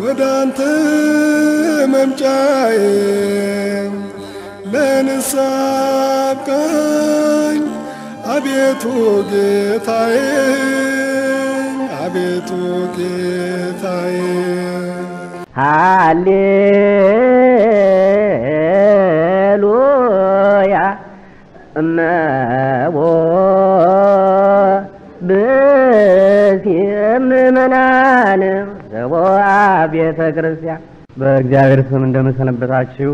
ወዳንተ መምጫዬ ለንሳብቀኝ አቤቱ ጌታዬ አቤቱ ጌታዬ ሃሌሉያ እመቦ በሲም መናን ዘቦአ ቤተ ክርስቲያን በእግዚአብሔር ስም እንደምሰነበታችሁ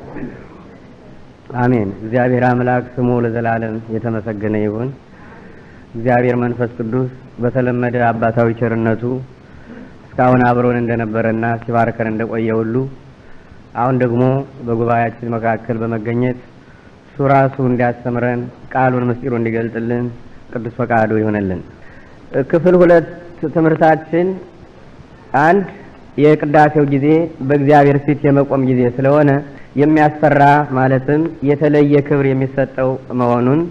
አሜን። እግዚአብሔር አምላክ ስሙ ለዘላለም የተመሰገነ ይሁን። እግዚአብሔር መንፈስ ቅዱስ በተለመደ አባታዊ ቸርነቱ እስካሁን አብሮን እንደነበረና ሲባርከን እንደቆየ ሁሉ አሁን ደግሞ በጉባኤያችን መካከል በመገኘት ሱራሱ እንዲያስተምረን ቃሉን ምስጢሩ እንዲገልጥልን ቅዱስ ፈቃዱ ይሆነልን። ክፍል 2 ትምህርታችን አንድ የቅዳሴው ጊዜ በእግዚአብሔር ፊት የመቆም ጊዜ ስለሆነ የሚያስፈራ ማለትም የተለየ ክብር የሚሰጠው መሆኑን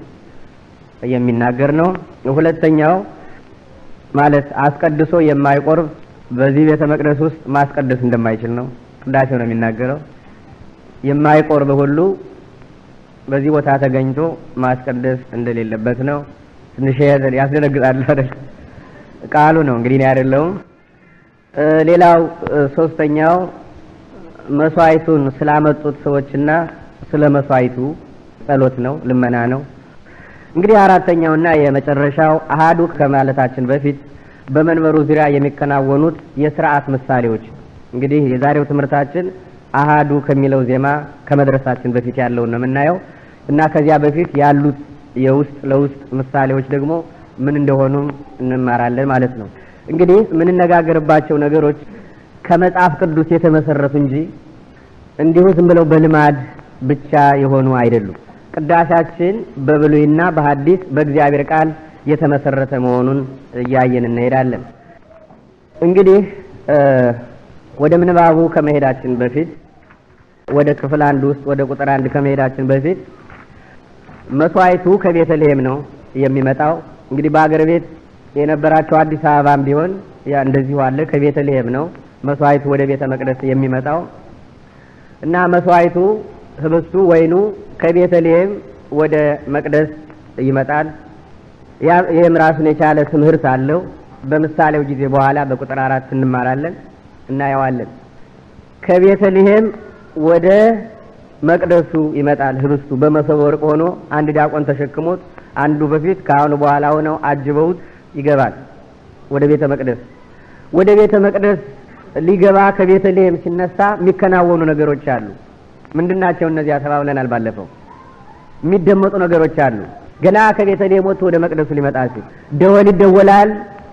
የሚናገር ነው። ሁለተኛው ማለት አስቀድሶ የማይቆርብ በዚህ ቤተ መቅደስ ውስጥ ማስቀደስ እንደማይችል ነው። ቅዳሴው ነው የሚናገረው። የማይቆርብ ሁሉ በዚህ ቦታ ተገኝቶ ማስቀደስ እንደሌለበት ነው። ትንሽ ያስደነግጣል አይደል? ቃሉ ነው እንግዲህ አይደለም። ሌላው ሶስተኛው መስዋዕቱን ስላመጡት ሰዎችና ስለመስዋዕቱ ጸሎት ነው፣ ልመና ነው። እንግዲህ አራተኛውና የመጨረሻው አሃዱ ከማለታችን በፊት በመንበሩ ዙሪያ የሚከናወኑት የሥርዓት ምሳሌዎች። እንግዲህ የዛሬው ትምህርታችን አሃዱ ከሚለው ዜማ ከመድረሳችን በፊት ያለው ነው የምናየው እና ከዚያ በፊት ያሉት የውስጥ ለውስጥ ምሳሌዎች ደግሞ ምን እንደሆኑ እንማራለን ማለት ነው። እንግዲህ ምን እንነጋገርባቸው ነገሮች ከመጽሐፍ ቅዱስ የተመሰረቱ እንጂ እንዲሁ ዝም ብለው በልማድ ብቻ የሆኑ አይደሉም። ቅዳሴያችን በብሉይና በሐዲስ በእግዚአብሔር ቃል የተመሰረተ መሆኑን ያየን እንሄዳለን። እንግዲህ ወደ ምንባቡ ከመሄዳችን በፊት ወደ ክፍል 1 ውስጥ ወደ ቁጥር 1 ከመሄዳችን በፊት መስዋዕቱ ከቤተልሔም ነው የሚመጣው። እንግዲህ በአገር ቤት የነበራቸው አዲስ አበባም ቢሆን ያ እንደዚሁ አለ። ከቤተልሔም ነው መስዋዕቱ ወደ ቤተ መቅደስ የሚመጣው እና መስዋዕቱ ህብስቱ ወይኑ ከቤተልሔም ወደ መቅደስ ይመጣል። ይህም ራሱን የቻለ ትምህርት አለው። በምሳሌው ጊዜ በኋላ በቁጥር 4 እንማራለን እናየዋለን። ከቤተልሔም ወደ መቅደሱ ይመጣል ህብስቱ በመሶበ ወርቅ ሆኖ አንድ ዲያቆን ተሸክሞት አንዱ በፊት ካህኑ በኋላ ሆነው አጅበውት ይገባል ወደ ቤተ መቅደስ። ወደ ቤተ መቅደስ ሊገባ ከቤተልሔም ሲነሳ የሚከናወኑ ነገሮች አሉ። ምንድናቸው እነዚያ? ተባብለናል ባለፈው። የሚደመጡ ነገሮች አሉ። ገና ከቤተልሔም ወጥቶ ወደ መቅደሱ ሊመጣ ሲል ደወል ይደወላል፣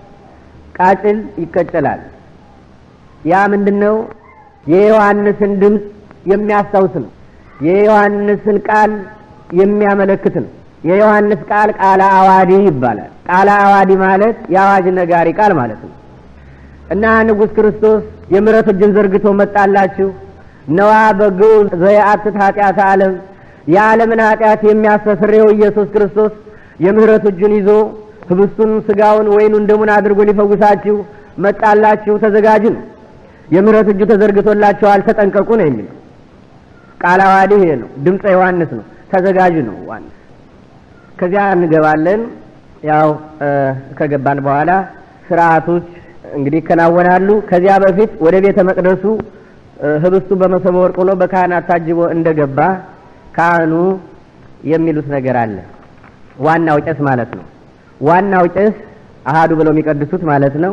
ቃጭል ይቀጨላል። ያ ምንድነው? የዮሐንስን ድምጽ የሚያስታውስ ነው። የዮሐንስን ቃል የሚያመለክት ነው። የዮሐንስ ቃል ቃለ አዋዲ ይባላል። ቃለ አዋዲ ማለት የአዋጅ ነጋሪ ቃል ማለት ነው እና ንጉሥ ክርስቶስ የምሕረት እጁን ዘርግቶ መጣላችሁ፣ ነዋ በግዑ ዘያአትት ኃጢአተ ዓለም፣ የዓለምን ኃጢአት የሚያስተሰርየው ኢየሱስ ክርስቶስ የምሕረት እጁን ይዞ ህብስቱን ስጋውን ወይኑን ደሙን አድርጎ ሊፈውሳችሁ መጣላችሁ፣ ተዘጋጁ ነው። የምሕረት እጁ ተዘርግቶላችኋል፣ ተጠንቀቁ ነው የሚለው። ቃለ አዋዲ ይሄ ነው። ድምፀ ዮሐንስ ነው። ተዘጋጁ ነው ዋና። ከዚያ እንገባለን። ያው ከገባን በኋላ ስርዓቶች እንግዲህ ይከናወናሉ። ከዚያ በፊት ወደ ቤተ መቅደሱ ህብስቱ በመሶበ ወርቅ ሆኖ በካህናት ታጅቦ እንደገባ ካህኑ የሚሉት ነገር አለ። ዋናው ቄስ ማለት ነው። ዋናው ቄስ አሃዱ ብለው የሚቀድሱት ማለት ነው።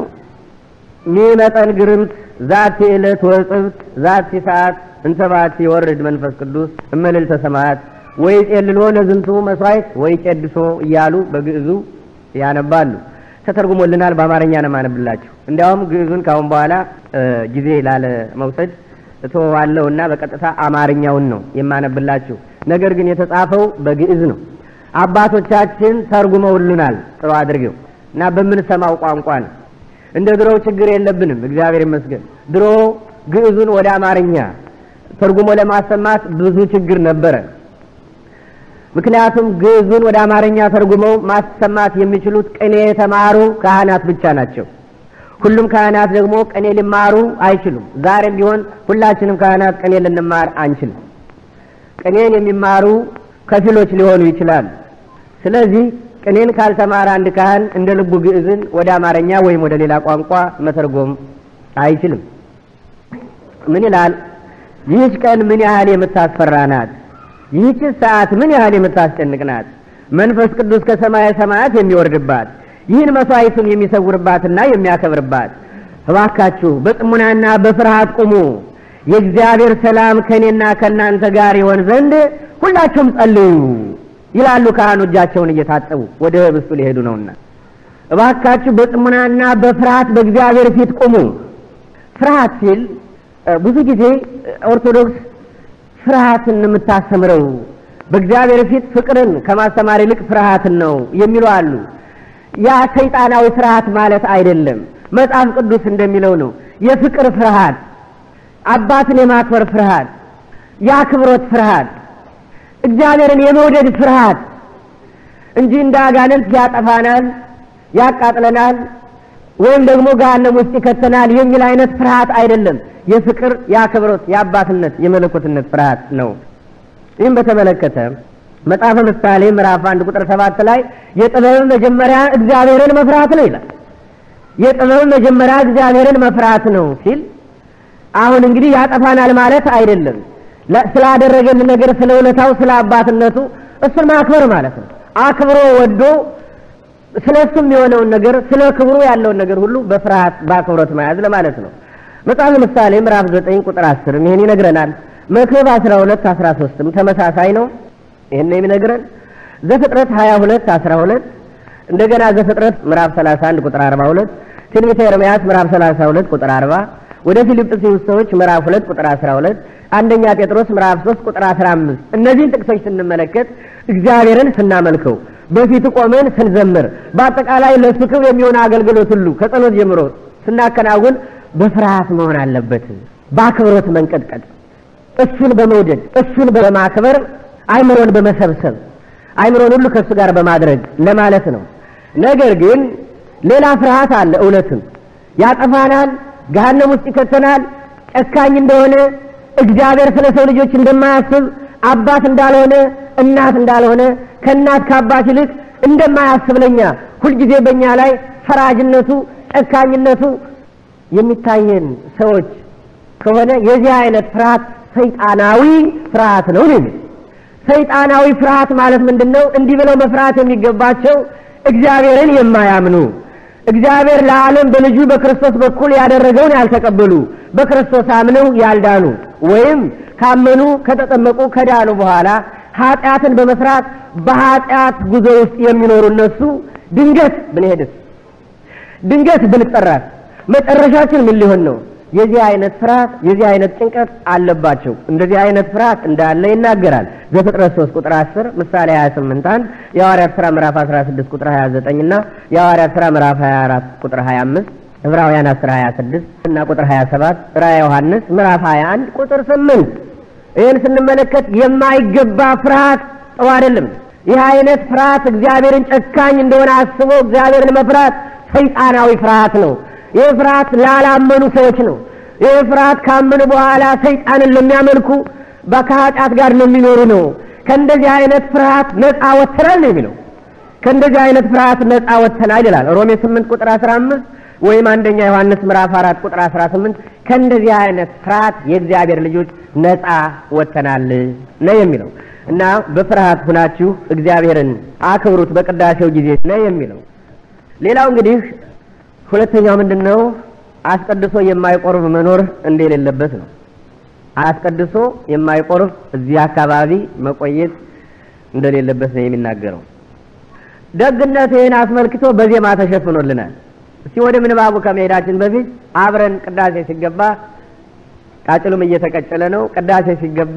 ሚመጠን ግርምት ዛቲ ዕለት ወጽብት ዛቲ ሰዓት እንተባት ይወርድ መንፈስ ቅዱስ እመልዕልተ ሰማያት ወይ ጼልሎ ለዝንቱ መስዋዕት ወይ ቄድሶ እያሉ በግዕዙ ያነባሉ። ተተርጉሞልናል። በአማርኛ ነው ማነብላችሁ። እንዲያውም ግዕዙን ካሁን በኋላ ጊዜ ላለ መውሰድ እተዋለሁና በቀጥታ አማርኛውን ነው የማነብላችሁ። ነገር ግን የተጻፈው በግዕዝ ነው። አባቶቻችን ተርጉመውልናል ጥሩ አድርገው እና በምንሰማው ቋንቋ ነው። እንደ ድሮው ችግር የለብንም፣ እግዚአብሔር ይመስገን። ድሮ ግዕዙን ወደ አማርኛ ተርጉሞ ለማሰማት ብዙ ችግር ነበረ። ምክንያቱም ግዕዙን ወደ አማርኛ ተርጉመው ማሰማት የሚችሉት ቅኔ የተማሩ ካህናት ብቻ ናቸው። ሁሉም ካህናት ደግሞ ቅኔ ሊማሩ አይችሉም። ዛሬም ቢሆን ሁላችንም ካህናት ቅኔ ልንማር አንችልም። ቅኔን የሚማሩ ከፊሎች ሊሆኑ ይችላሉ። ስለዚህ ቅኔን ካልተማረ አንድ ካህን እንደ ልቡ ግዕዝን ወደ አማርኛ ወይም ወደ ሌላ ቋንቋ መተርጎም አይችልም። ምን ይላል? ይህች ቀን ምን ያህል የምታስፈራ ናት! ይህች ሰዓት ምን ያህል የምታስጨንቅ ናት! መንፈስ ቅዱስ ከሰማየ ሰማያት የሚወርድባት፣ ይህን መስዋዕቱን የሚሰውርባትና የሚያከብርባት። እባካችሁ በጥሙናና በፍርሃት ቁሙ፣ የእግዚአብሔር ሰላም ከእኔና ከእናንተ ጋር ይሆን ዘንድ ሁላችሁም ጸልዩ ይላሉ ካህኑ እጃቸውን እየታጠቡ ወደ ህብስቱ ሊሄዱ ነውና። እባካችሁ በጥሙናና በፍርሃት በእግዚአብሔር ፊት ቁሙ። ፍርሃት ሲል ብዙ ጊዜ ኦርቶዶክስ ፍርሃትን የምታስተምረው በእግዚአብሔር ፊት ፍቅርን ከማስተማር ይልቅ ፍርሃትን ነው የሚሉ አሉ። ያ ሰይጣናዊ ፍርሃት ማለት አይደለም። መጽሐፍ ቅዱስ እንደሚለው ነው የፍቅር ፍርሃት፣ አባትን የማክበር ፍርሃት፣ የአክብሮት ፍርሃት፣ እግዚአብሔርን የመውደድ ፍርሃት እንጂ እንደ አጋንንት ያጠፋናል፣ ያቃጥለናል ወይም ደግሞ ገሃነም ውስጥ ይከተናል የሚል አይነት ፍርሃት አይደለም። የፍቅር፣ የአክብሮት፣ የአባትነት፣ የመለኮትነት ፍርሃት ነው። ይህም በተመለከተ መጽሐፈ ምሳሌ ምዕራፍ 1 ቁጥር 7 ላይ የጥበብ መጀመሪያ እግዚአብሔርን መፍራት ነው ይላል። የጥበብ መጀመሪያ እግዚአብሔርን መፍራት ነው ሲል አሁን እንግዲህ ያጠፋናል ማለት አይደለም። ስላደረገልን ነገር፣ ስለ ውለታው፣ ስለ አባትነቱ እሱን ማክበር ማለት ነው። አክብሮ ወዶ ስለሱም የሆነውን ነገር፣ ስለ ክብሩ ያለውን ነገር ሁሉ በፍርሃት በአክብሮት መያዝ ለማለት ነው። መጽሐፈ ምሳሌ ምዕራፍ 9 ቁጥር 10 ይሄን ይነግረናል። መክብብ 12 13ም ተመሳሳይ ነው። ይሄን የሚነግረን ዘፍጥረት 22 12 እንደገና ዘፍጥረት ምዕራፍ 31 ቁጥር 42 ትንቢተ ኤርምያስ ምዕራፍ 32 ቁጥር 40 ወደ ፊልጵስዩስ ሰዎች ምዕራፍ 2 ቁጥር 12 አንደኛ ጴጥሮስ ምዕራፍ 3 ቁጥር 15 እነዚህን ጥቅሶች ስንመለከት እግዚአብሔርን ስናመልከው በፊቱ ቆመን ስንዘምር በአጠቃላይ ለሱ ክብር የሚሆን አገልግሎት ሁሉ ከጸሎት ጀምሮ ስናከናውን በፍርሃት መሆን አለበት። በአክብሮት መንቀጥቀጥ፣ እሱን በመውደድ እሱን በማክበር አይምሮን በመሰብሰብ አይምሮን ሁሉ ከሱ ጋር በማድረግ ለማለት ነው። ነገር ግን ሌላ ፍርሃት አለ። እውነትም ያጠፋናል፣ ገሃነም ውስጥ ይከተናል፣ ጨካኝ እንደሆነ፣ እግዚአብሔር ስለ ሰው ልጆች እንደማያስብ፣ አባት እንዳልሆነ፣ እናት እንዳልሆነ፣ ከእናት ከአባት ይልቅ እንደማያስብ ለኛ ሁልጊዜ በእኛ ላይ ፈራጅነቱ፣ ጨካኝነቱ የሚታየን ሰዎች ከሆነ የዚህ አይነት ፍርሃት ሰይጣናዊ ፍርሃት ነው። ሰይጣናዊ ፍርሃት ማለት ምንድነው? እንዲህ ብለው መፍራት የሚገባቸው እግዚአብሔርን የማያምኑ፣ እግዚአብሔር ለዓለም በልጁ በክርስቶስ በኩል ያደረገውን ያልተቀበሉ፣ በክርስቶስ አምነው ያልዳኑ ወይም ካመኑ ከተጠመቁ ከዳኑ በኋላ ኃጢአትን በመስራት በኃጢአት ጉዞ ውስጥ የሚኖሩ እነሱ ድንገት ብንሄድስ፣ ድንገት ብንጠራስ መጨረሻችን ምን ሊሆን ነው? የዚህ አይነት ፍርሃት፣ የዚህ አይነት ጭንቀት አለባቸው። እንደዚህ አይነት ፍርሃት እንዳለ ይናገራል። ዘፍጥረት 3 ቁጥር 10፣ ምሳሌ 28 1፣ የሐዋርያት ሥራ ምዕራፍ 16 ቁጥር 29 እና የሐዋርያት ሥራ ምዕራፍ 24 ቁጥር 25፣ ዕብራውያን 10:26 እና ቁጥር 27፣ ራዕየ ዮሐንስ ምዕራፍ 21 ቁጥር 8። ይህን ስንመለከት የማይገባ ፍርሃት ጥሩ አይደለም። ይህ አይነት ፍርሃት እግዚአብሔርን ጨካኝ እንደሆነ አስቦ እግዚአብሔርን መፍራት ሰይጣናዊ ፍርሃት ነው። ይህ ፍርሃት ላላመኑ ሰዎች ነው። ይህ ፍርሃት ካመኑ በኋላ ሰይጣንን ለሚያመልኩ ከኃጢአት ጋር ለሚኖሩ ነው። ከእንደዚህ አይነት ፍርሃት ነፃ ወጥተናል ነው የሚለው። ከእንደዚህ አይነት ፍርሃት ነፃ ወጥተናል ይላል ሮሜ 8 ቁጥር 15 ወይም አንደኛ ዮሐንስ ምዕራፍ 4 ቁጥር 18። ከእንደዚህ አይነት ፍርሃት የእግዚአብሔር ልጆች ነፃ ወጥተናል ነው የሚለው እና በፍርሃት ሁናችሁ እግዚአብሔርን አክብሩት በቅዳሴው ጊዜ ነው የሚለው። ሌላው እንግዲህ ሁለተኛው ምንድነው? አስቀድሶ የማይቆርብ መኖር እንደሌለበት ነው። አስቀድሶ የማይቆርብ እዚህ አካባቢ መቆየት እንደሌለበት ነው የሚናገረው። ደግነትን አስመልክቶ በዜማ ተሸፍኖልናል። እስቲ ወደ ምንባቡ ከመሄዳችን በፊት አብረን ቅዳሴ ሲገባ ቃጭሉም እየተቀጨለ ነው። ቅዳሴ ሲገባ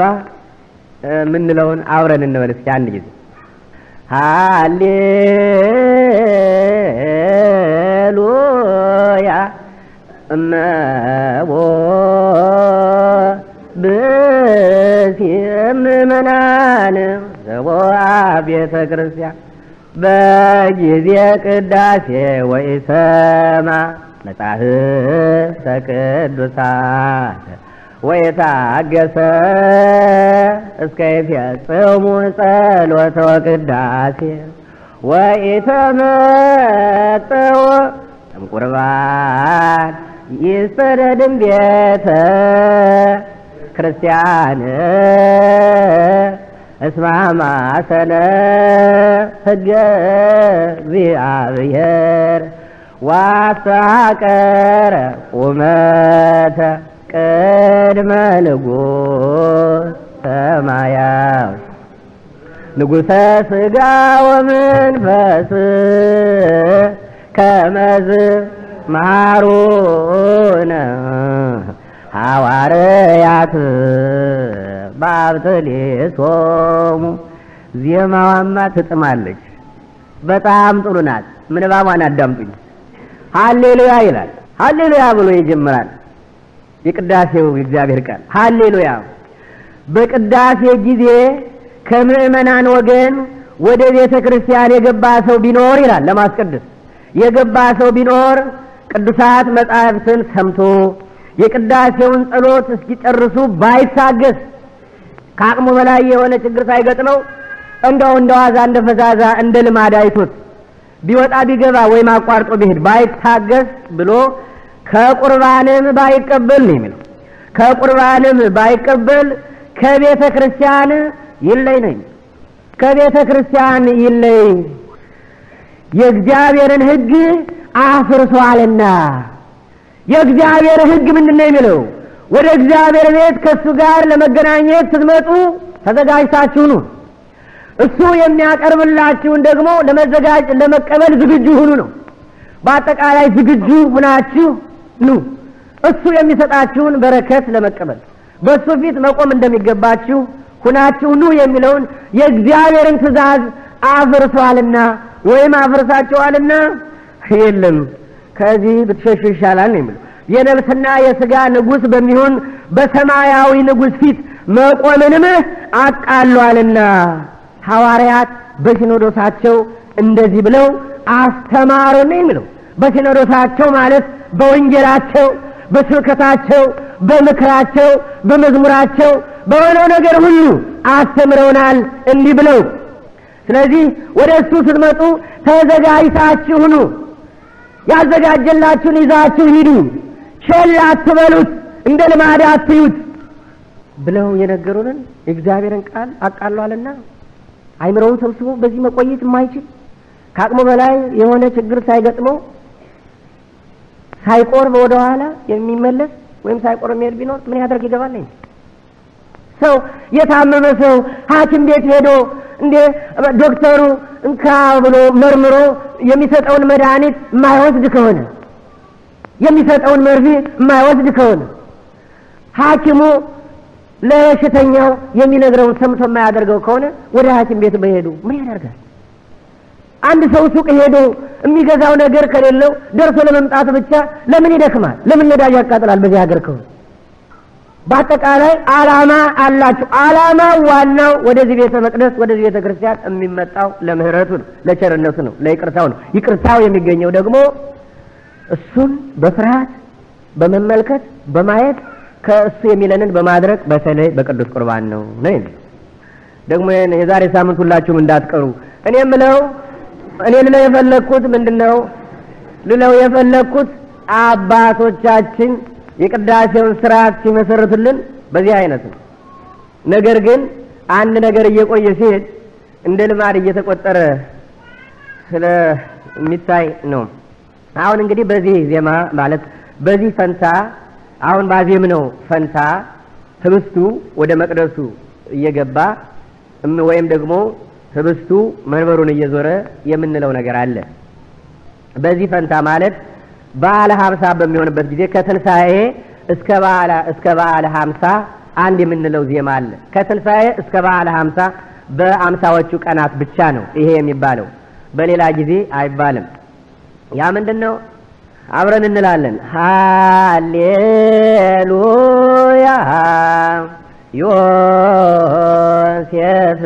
ምንለውን አብረን እንበል እስኪ አንድ ጊዜ ሃሌሉያ እመቦ ብእሲም ምእመናን ዘቦአ ቤተ ክርስቲያን በጊዜ ቅዳሴ ወኢሰማ መጻሕፍተ ቅዱሳን ወየታገሰ እስከ ይፈጽሙ ጸሎተ ወቅዳሴ ወኢተመጠወ እምቁርባን ይስተደድም ቤተ ክርስቲያን እስማማሰነ ሕገ እግዚአብሔር ዋሳቀረ ቁመተ ቅድመ ንጉሥ ሰማያዊ ንጉሠ ሥጋ ወመንፈስ ከመዝ መሃሩነ ሐዋርያት ባብተሌሶሙ። ዜማዋማ ትጥማለች፣ በጣም ጥሩ ናት። ምንባቧን አዳምጡኝ። ሃሌሉያ ይላል። ሃሌሉያ ብሎ ይጀምራል የቅዳሴው እግዚአብሔር ቃል ሃሌሉያ። በቅዳሴ ጊዜ ከምዕመናን ወገን ወደ ቤተ ክርስቲያን የገባ ሰው ቢኖር ይላል ለማስቀደስ የገባ ሰው ቢኖር ቅዱሳት መጻሕፍትን ሰምቶ የቅዳሴውን ጸሎት እስኪጨርሱ ባይታገስ ከአቅሙ በላይ የሆነ ችግር ሳይገጥመው እንደዋዛ እንደ ፈዛዛ እንደ ልማድ አይቶት ቢወጣ ቢገባ ወይም አቋርጦ ቢሄድ ባይታገስ ብሎ ከቁርባንም ባይቀበል ነው የሚለው። ከቁርባንም ባይቀበል ከቤተ ክርስቲያን ይለይ ነው። ከቤተ ክርስቲያን ይለይ የእግዚአብሔርን ሕግ አፍርሷልና። የእግዚአብሔር ሕግ ምንድነው የሚለው? ወደ እግዚአብሔር ቤት ከሱ ጋር ለመገናኘት ስትመጡ ተዘጋጅታችሁ ኑ። እሱ የሚያቀርብላችሁን ደግሞ ለመቀበል ዝግጁ ሁኑ ነው። በአጠቃላይ ዝግጁ ሁናችሁ ኑ። እሱ የሚሰጣችሁን በረከት ለመቀበል በሱ ፊት መቆም እንደሚገባችሁ ሁናችሁ ኑ የሚለውን የእግዚአብሔርን ትእዛዝ አፍርሷልና ወይም አፍርሳችኋልና የለም ከዚህ ብትሸሹ ይሻላል ነው የሚለው። የነፍስና የሥጋ ንጉሥ በሚሆን በሰማያዊ ንጉሥ ፊት መቆምንም አቃሏልና ሐዋርያት በሲኖዶሳቸው እንደዚህ ብለው አስተማሩ ነው የሚለው። በሲኖዶሳቸው ማለት በወንጌላቸው፣ በስብከታቸው፣ በምክራቸው፣ በመዝሙራቸው በሆነው ነገር ሁሉ አስተምረውናል እንዲህ ብለው። ስለዚህ ወደ እሱ ስትመጡ ተዘጋጅታችሁ ኑ። ያዘጋጀላችሁን ይዛችሁ ሂዱ። ቸል አትበሉት፣ እንደ ልማድ አትዩት ብለው የነገሩንን የእግዚአብሔርን ቃል አቃሏልና አይምሮውን ሰብስቦ በዚህ መቆየት የማይችል ከአቅሙ በላይ የሆነ ችግር ሳይገጥመው ሳይቆርብ ወደ ኋላ የሚመለስ ወይም ሳይቆርብ የሚሄድ ቢኖር ምን ያደርግ ይገባል? ሰው የታመመ ሰው ሐኪም ቤት ሄዶ እንደ ዶክተሩ እንካ ብሎ መርምሮ የሚሰጠውን መድኃኒት የማይወስድ ከሆነ የሚሰጠውን መርፌ የማይወስድ ከሆነ ሐኪሙ ለበሽተኛው የሚነግረውን ሰምቶ የማያደርገው ከሆነ ወደ ሐኪም ቤት በሄዱ ምን ያደርጋል? አንድ ሰው ሱቅ ሄዶ የሚገዛው ነገር ከሌለው ደርሶ ለመምጣት ብቻ ለምን ይደክማል? ለምን ነዳጅ ያቃጥላል? በዚህ ሀገር ከሆነ በአጠቃላይ ዓላማ አላችሁ። ዓላማ ዋናው ወደዚህ ቤተ መቅደስ ወደዚህ ቤተ ክርስቲያን የሚመጣው ለምህረቱ ነው፣ ለቸርነቱ ነው፣ ለይቅርታው ነው። ይቅርታው የሚገኘው ደግሞ እሱን በፍርሃት በመመልከት በማየት ከእሱ የሚለንን በማድረግ በተለይ በቅዱስ ቁርባን ነው ነው ደግሞ የዛሬ ሳምንት ሁላችሁም እንዳትቀሩ። እኔ ልለው የፈለኩት ምንድነው? ልለው የፈለኩት አባቶቻችን የቅዳሴውን ስርዓት ሲመሰርቱልን በዚህ አይነት ነው። ነገር ግን አንድ ነገር እየቆየ ሲሄድ እንደ ልማድ እየተቆጠረ ስለሚታይ ነው። አሁን እንግዲህ በዚህ ዜማ ማለት በዚህ ፈንታ አሁን ባዜምነው ፈንታ ህብስቱ ወደ መቅደሱ እየገባ ወይም ደግሞ ህብስቱ መንበሩን እየዞረ የምንለው ነገር አለ። በዚህ ፈንታ ማለት በዓለ 50 በሚሆንበት ጊዜ ከትንሣኤ እስከ በዓለ 50 አንድ የምንለው ዜማ አለ። ከትንሣኤ እስከ በዓለ 50 በ50ዎቹ ቀናት ብቻ ነው ይሄ የሚባለው፣ በሌላ ጊዜ አይባልም። ያ ምንድነው? አብረን እንላለን። ሃሌሉያ ዮሴፍ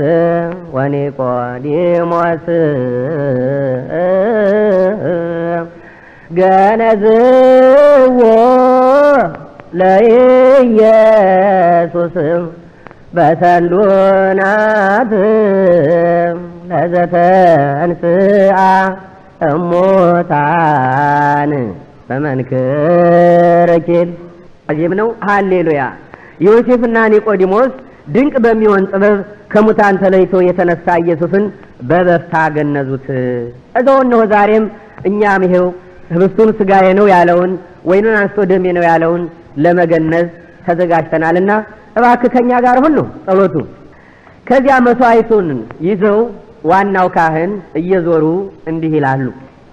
ወኒቆዲሞስ ገነዝዎ ለኢየሱስ በሰንዱናት ለዘተንስአ እሙታን በመንክር ኪል አጂብ ነው። ሃሌሉያ። ዮሴፍና ኒቆዲሞስ ድንቅ በሚሆን ጥበብ ከሙታን ተለይቶ የተነሳ ኢየሱስን በበፍታ ገነዙት። እዛው ነው ዛሬም እኛም ይሄው ህብስቱን ስጋዬ ነው ያለውን ወይኑን አንስቶ ደሜ ነው ያለውን ለመገነዝ ተዘጋጅተናልና እባክህ ከኛ ጋር ሁን ነው ጸሎቱ። ከዚያ መስዋዕቱን ይዘው ዋናው ካህን እየዞሩ እንዲህ ይላሉ።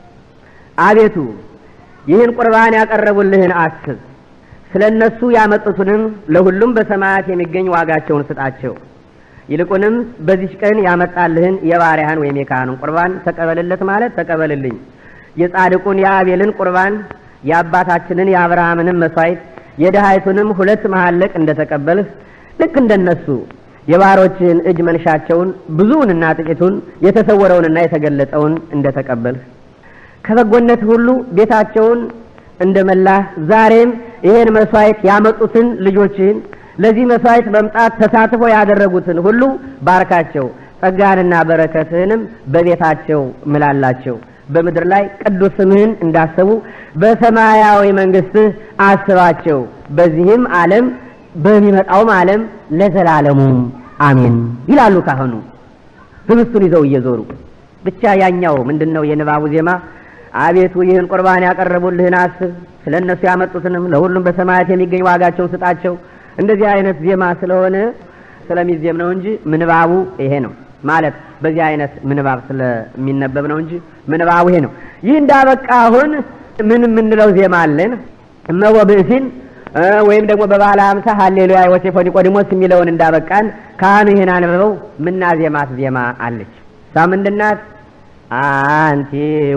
አቤቱ ይህን ቁርባን ያቀረቡልህን አስብ፣ ስለነሱ ያመጡትንም ለሁሉም በሰማያት የሚገኝ ዋጋቸውን ስጣቸው። ይልቁንም በዚህ ቀን ያመጣልህን የባሪያህን ወይም የካህኑን ቁርባን ተቀበልለት ማለት ተቀበልልኝ። የጻድቁን የአቤልን ቁርባን የአባታችንን የአብርሃምንም መስዋዕት የደሃይቱንም 2 መሐለቅ እንደተቀበልህ ልክ እንደነሱ የባሮችን እጅ መንሻቸውን ብዙውንና ጥቂቱን የተሰወረውንና የተገለጠውን እንደተቀበልህ ከበጎነት ሁሉ ቤታቸውን እንደመላህ ዛሬም ይሄን መስዋዕት ያመጡትን ልጆችን ለዚህ መስዋዕት መምጣት ተሳትፎ ያደረጉትን ሁሉ ባርካቸው፣ ጸጋንና በረከትህንም በቤታቸው ምላላቸው። በምድር ላይ ቅዱስ ስምህን እንዳሰቡ በሰማያዊ መንግስትህ አስባቸው። በዚህም ዓለም በሚመጣውም ዓለም ለዘላለሙ አሜን ይላሉ ካህኑ ህብስቱን ይዘው እየዞሩ። ብቻ ያኛው ምንድነው የንባቡ ዜማ? አቤቱ ይህን ቁርባን ያቀረቡልህን አስብ፣ ስለነሱ ያመጡትንም ለሁሉም በሰማያት የሚገኝ ዋጋቸውን ስጣቸው። እንደዚህ አይነት ዜማ ስለሆነ ስለሚዜም ነው እንጂ ምንባቡ ይሄ ነው ማለት በዚህ አይነት ምንባብ ስለሚነበብ ነው እንጂ ምንባቡ ይሄ ነው። ይህ እንዳበቃ አሁን ምን ምንለው ዜማ አለን? እመወ ብእሲን ወይም ደግሞ በባለ 50 ሃሌሉያ ዮሴፍ ኒቆዲሞስ የሚለውን እንዳበቃን ካህኑ ይሄን አንብበው ምና ዜማት ዜማ አለች። ሳምንድናት አንቲ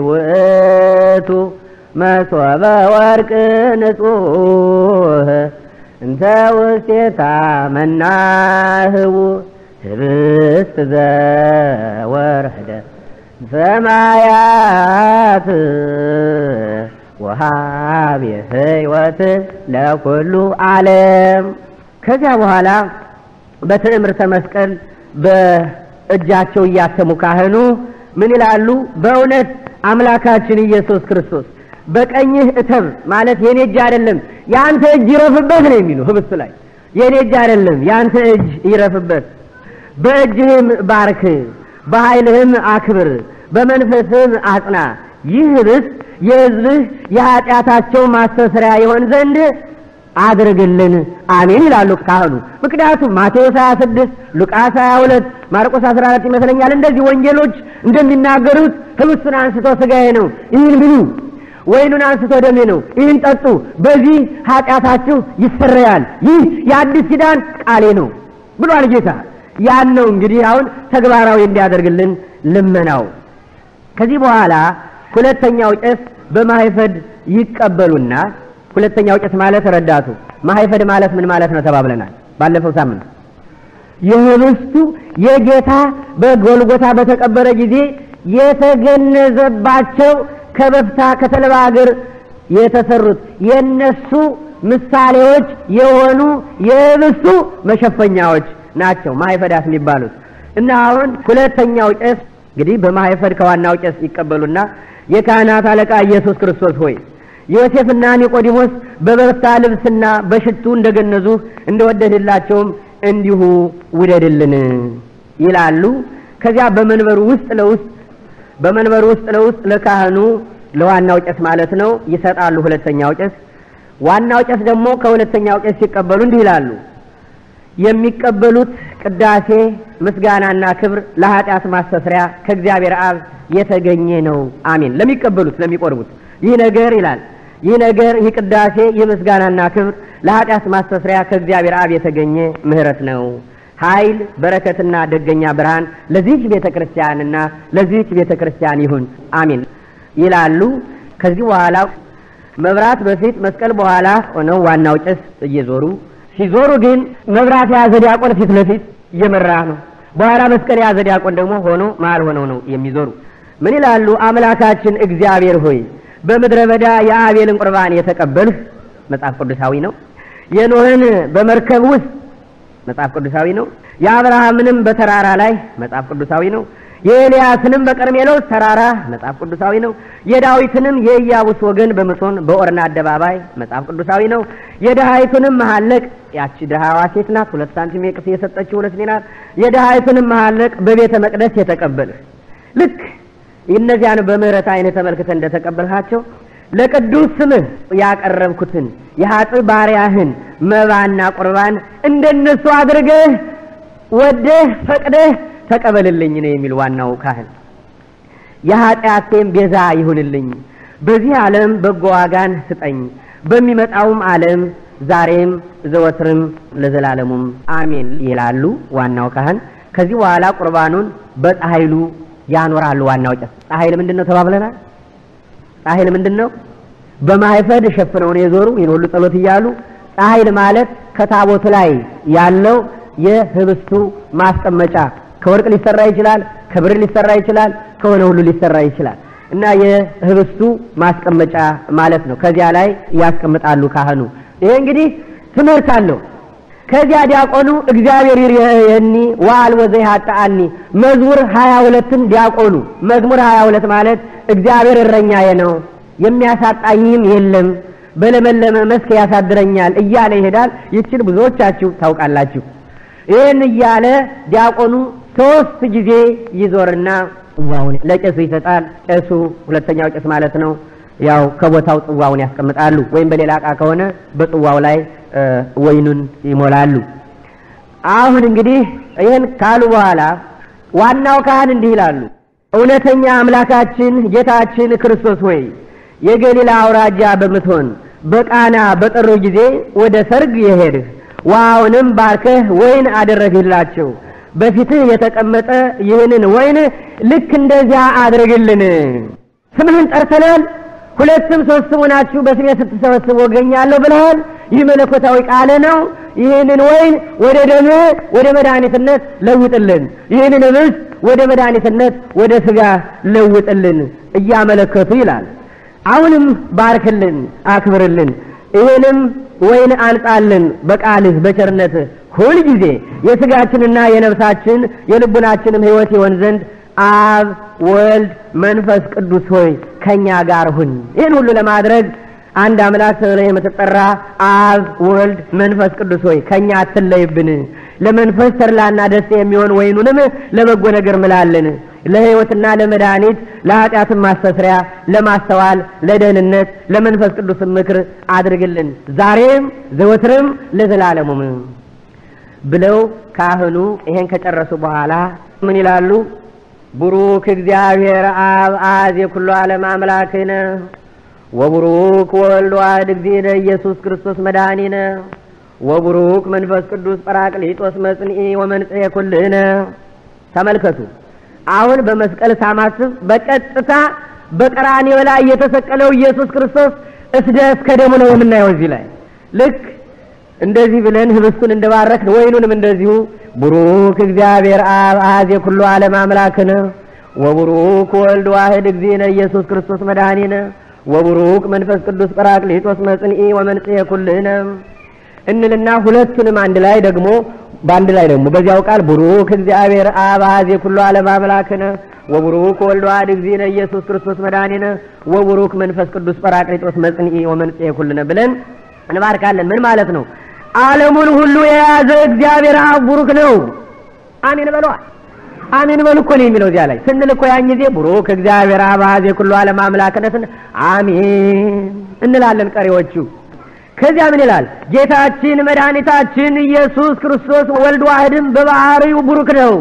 ውእቱ መሶበ ወርቅ ንጹህ እንተ ውስቴታ መናህቡ ህብስት ዘወረደ ሰማያት ወሃብ ሕይወት ለኩሉ ዓለም። ከዚያ በኋላ በትዕምርተ መስቀል በእጃቸው እያተሙ ካህኑ ምን ይላሉ? በእውነት አምላካችን ኢየሱስ ክርስቶስ በቀኝህ እተብ ማለት የኔ እጅ አይደለም ያንተ እጅ ይረፍበት ነው የሚሉ ህብስቱ ላይ የኔ እጅ አይደለም ያንተ እጅ ይረፍበት፣ በእጅህም ባርክ፣ በኃይልህም አክብር፣ በመንፈስህም አጽና፣ ይህ ህብስት የሕዝብህ የኃጢአታቸው ማስተስሪያ ይሆን ዘንድ አድርግልን አሜን ይላሉ ካህኑ። ምክንያቱም ማቴዎስ 26 ሉቃስ 22 ማርቆስ 14 ይመስለኛል እንደዚህ ወንጌሎች እንደሚናገሩት ህብስቱን አንስቶ ስጋዬ ነው ይህን ብሉ፣ ወይኑን አንስቶ ደሜ ነው ይህን ጠጡ፣ በዚህ ኃጢአታችሁ ይሰረያል፣ ይህ የአዲስ ኪዳን ቃሌ ነው ብሏል ጌታ። ያን ነው እንግዲህ አሁን ተግባራዊ እንዲያደርግልን ልመናው። ከዚህ በኋላ ሁለተኛው ቄስ በማይፈድ ይቀበሉና ሁለተኛው ቄስ ማለት ረዳቱ ማይፈድ ማለት ምን ማለት ነው ተባብለናል ባለፈው ሳምንት። የህብስቱ የጌታ በጎልጎታ በተቀበረ ጊዜ የተገነዘባቸው ከበፍታ ከተልባ እግር የተሰሩት የነሱ ምሳሌዎች የሆኑ የህብስቱ መሸፈኛዎች ናቸው ማይፈዳት የሚባሉት። እና አሁን ሁለተኛው ቄስ እንግዲህ በማይፈድ ከዋናው ቄስ ይቀበሉና የካህናት አለቃ ኢየሱስ ክርስቶስ ሆይ ዮሴፍና ኒቆዲሞስ በበፍታ ልብስና በሽቱ እንደገነዙ እንደወደድላቸውም እንዲሁ ውደድልን ይላሉ። ከዚያ በመንበሩ ውስጥ ለውስጥ ለካህኑ ለዋናው ቄስ ማለት ነው ይሰጣሉ። ሁለተኛው ቄስ ዋናው ቄስ ደግሞ ከሁለተኛው ቄስ ሲቀበሉ እንዲህ ይላሉ። የሚቀበሉት ቅዳሴ ምስጋናና ክብር ለኃጢአት ማስተስሪያ ከእግዚአብሔር አብ የተገኘ ነው አሜን። ለሚቀበሉት ለሚቆርቡት ይህ ነገር ይላል ይህ ቅዳሴ የምስጋናና ክብር ለኃጢአት ማስተስሪያ ከእግዚአብሔር አብ የተገኘ ምህረት ነው። ኃይል በረከትና ደገኛ ብርሃን ለዚህ ቤተክርስቲያንና ለዚህ ቤተክርስቲያን ይሁን አሜን ይላሉ። ከዚህ በኋላ መብራት በፊት መስቀል በኋላ ሆነው ዋናው ቄስ እየዞሩ ሲዞሩ ግን መብራት የያዘ ዲያቆን ፊት ለፊት እየመራ ነው። በኋላ መስቀል የያዘ ዲያቆን ደግሞ ሆኖ መሃል ሆነው ነው የሚዞሩ። ምን ይላሉ? አምላካችን እግዚአብሔር ሆይ በምድረ በዳ የአቤልን ቁርባን የተቀበልህ መጽሐፍ ቅዱሳዊ ነው። የኖህን በመርከብ ውስጥ መጽሐፍ ቅዱሳዊ ነው። የአብርሃምንም በተራራ ላይ መጽሐፍ ቅዱሳዊ ነው። የኤልያስንም በቀርሜሎስ ተራራ መጽሐፍ ቅዱሳዊ ነው። የዳዊትንም የኢያቡስ ወገን በመሶን በኦርና አደባባይ መጽሐፍ ቅዱሳዊ ነው። የደሃይቱንም መሐለቅ ያቺ ደሃዋ ሴት ናት 2 ሳንቲም የቅስ የሰጠችው 2 ዲናር የደሃይቱንም መሐለቅ በቤተ መቅደስ የተቀበልህ ልክ እነዚያን በምህረት አይነ ተመልክተህ እንደተቀበልሃቸው ለቅዱስ ስምህ ያቀረብኩትን የኃጥእ ባሪያህን መባና ቁርባን እንደነሱ አድርገህ ወደህ ፈቅደህ ተቀበልልኝ ነው የሚል ዋናው ካህን። የኃጢአቴም ቤዛ ይሁንልኝ፣ በዚህ ዓለም በጎ ዋጋን ስጠኝ፣ በሚመጣውም ዓለም ዛሬም ዘወትርም ለዘላለሙም አሜን ይላሉ ዋናው ካህን። ከዚህ በኋላ ቁርባኑን በፀሐይሉ ያኖራሉ። ዋናው ጭስ ፀሐይል ምንድነው ተባብለናል። ፀሐይል ምንድነው? በማይፈድ ሸፍነው ነው የዞሩ ይኖሉ ጸሎት ይያሉ። ፀሐይል ማለት ከታቦት ላይ ያለው የህብስቱ ማስቀመጫ ከወርቅ ሊሰራ ይችላል፣ ከብር ሊሰራ ይችላል፣ ከሆነ ሁሉ ሊሰራ ይችላል እና የህብስቱ ማስቀመጫ ማለት ነው። ከዚያ ላይ ያስቀምጣሉ ካህኑ። ይሄ እንግዲህ ትምህርት አለው። ከዚያ ዲያቆኑ እግዚአብሔር ይርየኒ ወአልቦ ዘይሃጣኒ መዝሙር 22ን ዲያቆኑ መዝሙር 22 ማለት እግዚአብሔር እረኛዬ ነው የሚያሳጣኝም የለም በለመለመ መስክ ያሳድረኛል እያለ ይሄዳል። ይችን ብዙዎቻችሁ ታውቃላችሁ። ይሄን እያለ ዲያቆኑ 3 ጊዜ ይዞርና ጽዋውን ለቄሱ ይሰጣል። ቄሱ ሁለተኛው ቄስ ማለት ነው ያው ከቦታው ጽዋውን ያስቀምጣሉ፣ ወይም በሌላ ዕቃ ከሆነ በጽዋው ላይ ወይኑን ይሞላሉ። አሁን እንግዲህ ይሄን ካሉ በኋላ ዋናው ካህን እንዲህ ይላሉ። እውነተኛ አምላካችን ጌታችን ክርስቶስ ሆይ የገሊላ አውራጃ በምትሆን በቃና በጥሩ ጊዜ ወደ ሰርግ የሄድህ ውሃውንም ባርከህ ወይን አደረግላቸው። በፊትህ የተቀመጠ ይህንን ወይን ልክ እንደዚያ አድርግልን። ስምህን ጠርተናል፣ 2 3 ሆናችሁ በስሜ ስትሰበስቡ ወገኛለሁ ብለሃል። ይህ መለኮታዊ ቃል ነው። ይህንን ወይን ወደ ደም ወደ መድኃኒትነት ለውጥልን፣ ይህንን ህብስት ወደ መድኃኒትነት ወደ ስጋ ለውጥልን እያመለከቱ ይላል። አሁንም ባርክልን፣ አክብርልን፣ ይህንም ወይን አንጻልን በቃልህ በቸርነትህ ሁል ጊዜ የስጋችንና የነፍሳችን የልቡናችንም ህይወት ይሆን ዘንድ አብ ወልድ መንፈስ ቅዱስ ሆይ ከኛ ጋር ሁን። ይህን ሁሉ ለማድረግ አንድ አምላክ ተብለህ የምትጠራ አብ ወልድ መንፈስ ቅዱስ ሆይ ከኛ አትለይብን። ለመንፈስ ተድላና ደስታ የሚሆን ወይኑንም ለበጎ ነገር ምላልን። ለህይወትና ለመድኃኒት ለኃጢአት ማስተስሪያ ለማስተዋል ለደህንነት ለመንፈስ ቅዱስ ምክር አድርግልን ዛሬም ዘወትርም ለዘላለሙም ብለው ካህኑ ይሄን ከጨረሱ በኋላ ምን ይላሉ? ቡሩክ እግዚአብሔር አብ አዝ የኩሉ ዓለም አምላክነ ወቡሩክ ወልድ ዋሕድ እግዚእነ ኢየሱስ ክርስቶስ መድኃኒነ ወቡሩክ መንፈስ ቅዱስ ጰራቅሊጦስ መጽንዒ ወመንጽሔ ኩልነ። ተመልከቱ። አሁን በመስቀል ሳማስብ በቀጥታ በቀራንዮ ላይ የተሰቀለው ኢየሱስ ክርስቶስ እስከ ደሙ ነው የምናየው። እዚህ ላይ ልክ እንደዚህ ብለን ህብስቱን እንደባረክ ወይኑንም እንደዚሁ ቡሩክ እግዚአብሔር አብ አዝ የኩሉ ዓለም አምላክነ ወቡሩክ ወልድ ዋሕድ እግዚእነ ኢየሱስ ክርስቶስ መድኃኒነ ወቡሩክ መንፈስ ቅዱስ ጰራቅሊጦስ መጽንዒ ወመንጽሔ ኩልነ እንልና ሁለቱንም አንድ ላይ ደግሞ በአንድ ላይ ደግሞ በዚያው ቃል ቡሩክ እግዚአብሔር አብ አዝ የኩሉ ዓለም አምላክነ ወቡሩክ ወልድ ዋሕድ እግዚእነ ኢየሱስ ክርስቶስ መድኃኒነ ወቡሩክ መንፈስ ቅዱስ ጰራቅሊጦስ መጽንዒ ወመንጽሔ ኩልነ ብለን እንባርካለን። ምን ማለት ነው? ዓለሙን ሁሉ የያዘ እግዚአብሔር አብ ቡሩክ ነው። አሜን በለዋ። አሜን በሉ እኮ ነው የሚለው እዚያ ላይ ስንል እኮ ያን ጊዜ ቡሩክ እግዚአብሔር አብ አዝ የኩሉ ዓለም አምላክነ አሜን እንላለን ቀሪዎቹ። ከዚያ ምን ይላል? ጌታችን መድኃኒታችን ኢየሱስ ክርስቶስ ወልድ ዋሕድም በባህሪው ቡሩክ ነው።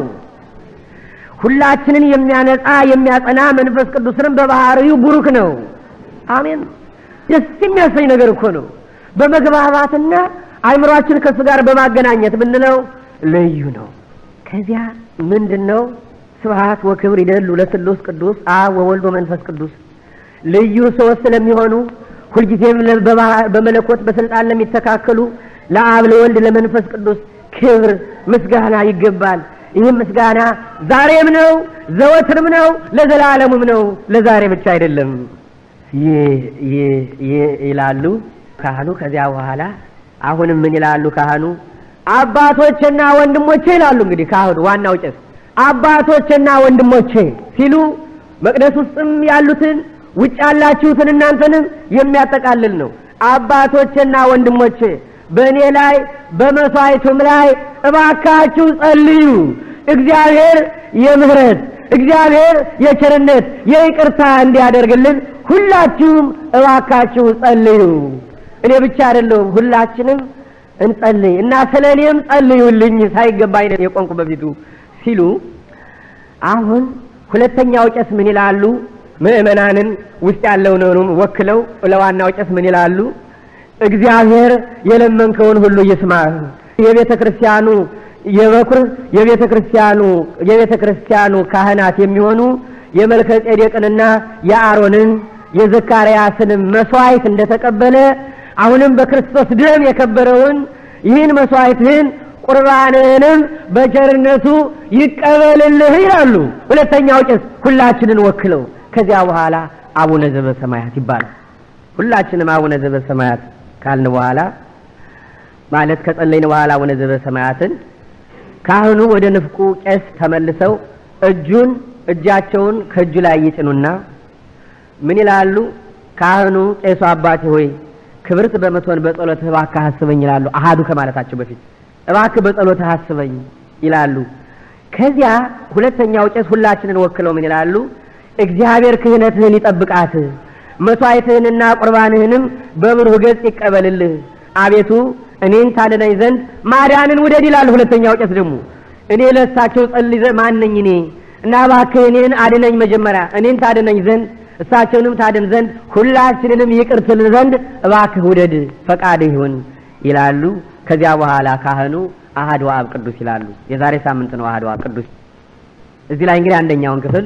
ሁላችንን የሚያነጻ የሚያጸና መንፈስ ቅዱስንም በባህሪው ቡሩክ ነው። አሜን። ደስ የሚያሰኝ ነገር እኮ ነው። በመግባባትና አይምሮአችን ከሱ ጋር በማገናኘት ብንለው ልዩ ነው። ከዚያ ምንድነው? ስብሐት ወክብር ይደሉ ለስሉስ ቅዱስ አብ ወወልድ ወመንፈስ ቅዱስ ልዩ ሶስት ለሚሆኑ ሁልጊዜም በመለኮት በስልጣን ለሚተካከሉ ለአብ ለወልድ ለመንፈስ ቅዱስ ክብር ምስጋና ይገባል። ይህም ምስጋና ዛሬም ነው፣ ዘወትርም ነው፣ ለዘላለሙም ነው። ለዛሬ ብቻ አይደለም። ይላሉ ካህኑ። ከዚያ በኋላ አሁንም ምን ይላሉ ካህኑ? አባቶችና ወንድሞቼ ይላሉ። እንግዲህ ካህኑ ዋናው ቄስ አባቶችና ወንድሞቼ ሲሉ መቅደስ ውስጥም ያሉትን ውጭ ያላችሁትን እናንተንም የሚያጠቃልል ነው። አባቶችና ወንድሞቼ በእኔ ላይ በመስዋዕቱም ላይ እባካችሁ ጸልዩ። እግዚአብሔር የምህረት እግዚአብሔር የቸርነት የይቅርታ እንዲያደርግልን ሁላችሁም እባካችሁ ጸልዩ። እኔ ብቻ አይደለም ሁላችንም እንጸልይ እና ስለኔም ጸልዩልኝ ሳይገባኝ የቆንኩ በፊቱ ሲሉ አሁን ሁለተኛው ቄስ ምን ይላሉ? ምእመናንን ውስጥ ያለውን ወክለው ለዋናው ቄስ ምን ይላሉ? እግዚአብሔር የለመንከውን ሁሉ ይስማ። የቤተ ክርስቲያኑ የበኩር የቤተ ክርስቲያኑ ካህናት የሚሆኑ የመልከጼዴቅንና የአሮንን የዘካርያስን መስዋዕት እንደተቀበለ አሁንም በክርስቶስ ደም የከበረውን ይህን መስዋዕትህን ቁርባንህንም በቸርነቱ ይቀበልልህ ይላሉ ሁለተኛው ቄስ ሁላችንን ወክለው። ከዚያ በኋላ አቡነ ዘበሰማያት ይባላል። ሁላችንም አቡነ ዘበሰማያት ካልን በኋላ ማለት ከጸለይን በኋላ አቡነ ዘበሰማያትን ካህኑ ወደ ንፍቁ ቄስ ተመልሰው እጃቸውን ከእጁ ላይ ይጭኑና ምን ይላሉ? ካህኑ ቄሱ አባቴ ሆይ ክብርት በመቶን በጸሎትህ እባክህ አስበኝ ይላሉ። አሃዱ ከማለታቸው በፊት እባክህ በጸሎትህ አስበኝ ይላሉ። ከዚያ ሁለተኛው ቄስ ሁላችንን ወክለው ምን ይላሉ? እግዚአብሔር ክህነትህን ይጠብቃት፣ መስዋዕትህንና ቁርባንህንም በብሩህ ገጽ ይቀበልልህ። አቤቱ እኔን ታድነኝ ዘንድ ማዳንን ውደድ ይላል። ሁለተኛው ቄስ ደግሞ እኔ ለእሳቸው ጸልይ ማንነኝ እኔ እና እባክህ እኔን አድነኝ፣ መጀመሪያ እኔን ታድነኝ ዘንድ እሳቸውንም ታድን ዘንድ ሁላችንንም ይቅር ትል ዘንድ እባክህ ውደድ፣ ፈቃድህ ይሁን ይላሉ። ከዚያ በኋላ ካህኑ አሐዱ አብ ቅዱስ ይላሉ። የዛሬ ሳምንት ነው አሐዱ አብ ቅዱስ። እዚህ ላይ እንግዲህ አንደኛውን ክፍል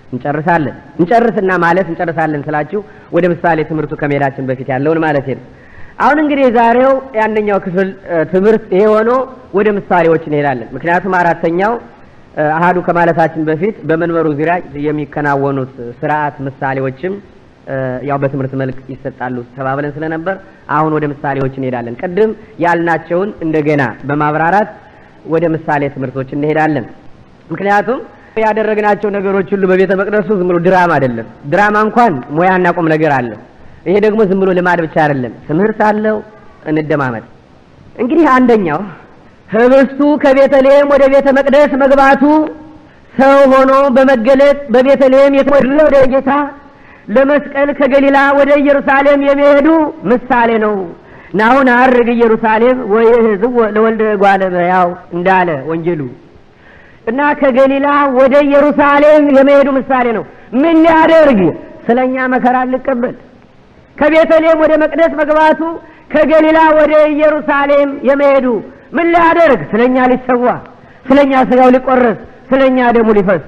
እንጨርሳለን ስላችሁ ወደ ምሳሌ ትምህርቱ ከመሄዳችን በፊት ያለውን ማለት ነው። አሁን እንግዲህ ዛሬው የአንደኛው ክፍል ትምህርት ይሄ ሆኖ ወደ ምሳሌዎች እንሄዳለን። ምክንያቱም አራተኛው አሐዱ ከማለታችን በፊት በመንበሩ ዙሪያ የሚከናወኑት ስርዓት ምሳሌዎችም ያው በትምህርት መልክ ይሰጣሉ ተባብለን ስለነበር አሁን ወደ ምሳሌዎች እንሄዳለን። ቅድም ያልናቸውን እንደገና በማብራራት ወደ ምሳሌ ትምህርቶች እንሄዳለን። ምክንያቱም ያደረግናቸው ነገሮች ሁሉ በቤተ መቅደሱ ዝም ብሎ ድራማ አይደለም። ድራማ እንኳን ሙያና ቁም ነገር አለው። ይሄ ደግሞ ዝም ብሎ ልማድ ብቻ አይደለም፣ ትምህርት አለው። እንደማመጥ እንግዲህ አንደኛው ህብስቱ ከቤተልሔም ወደ ቤተ መቅደስ መግባቱ ሰው ሆኖ በመገለጥ በቤተልሔም የተወለደ ወደ ጌታ ለመስቀል ከገሊላ ወደ ኢየሩሳሌም የሚሄዱ ምሳሌ ነው። ናሁን አርግ ኢየሩሳሌም ወይህዝብ ለወልደ እጓለ እመሕያው እንዳለ ወንጌሉ እና ከገሊላ ወደ ኢየሩሳሌም የሚሄዱ ምሳሌ ነው። ምን ሊያደርግ? ስለኛ መከራ ሊቀበል። ከቤተልሔም ወደ መቅደስ መግባቱ ከገሊላ ወደ ኢየሩሳሌም የሚሄዱ ምን ሊያደርግ? ስለኛ ሊሰዋ፣ ስለኛ ስጋው ሊቆረስ፣ ስለኛ ደሙ ሊፈስ።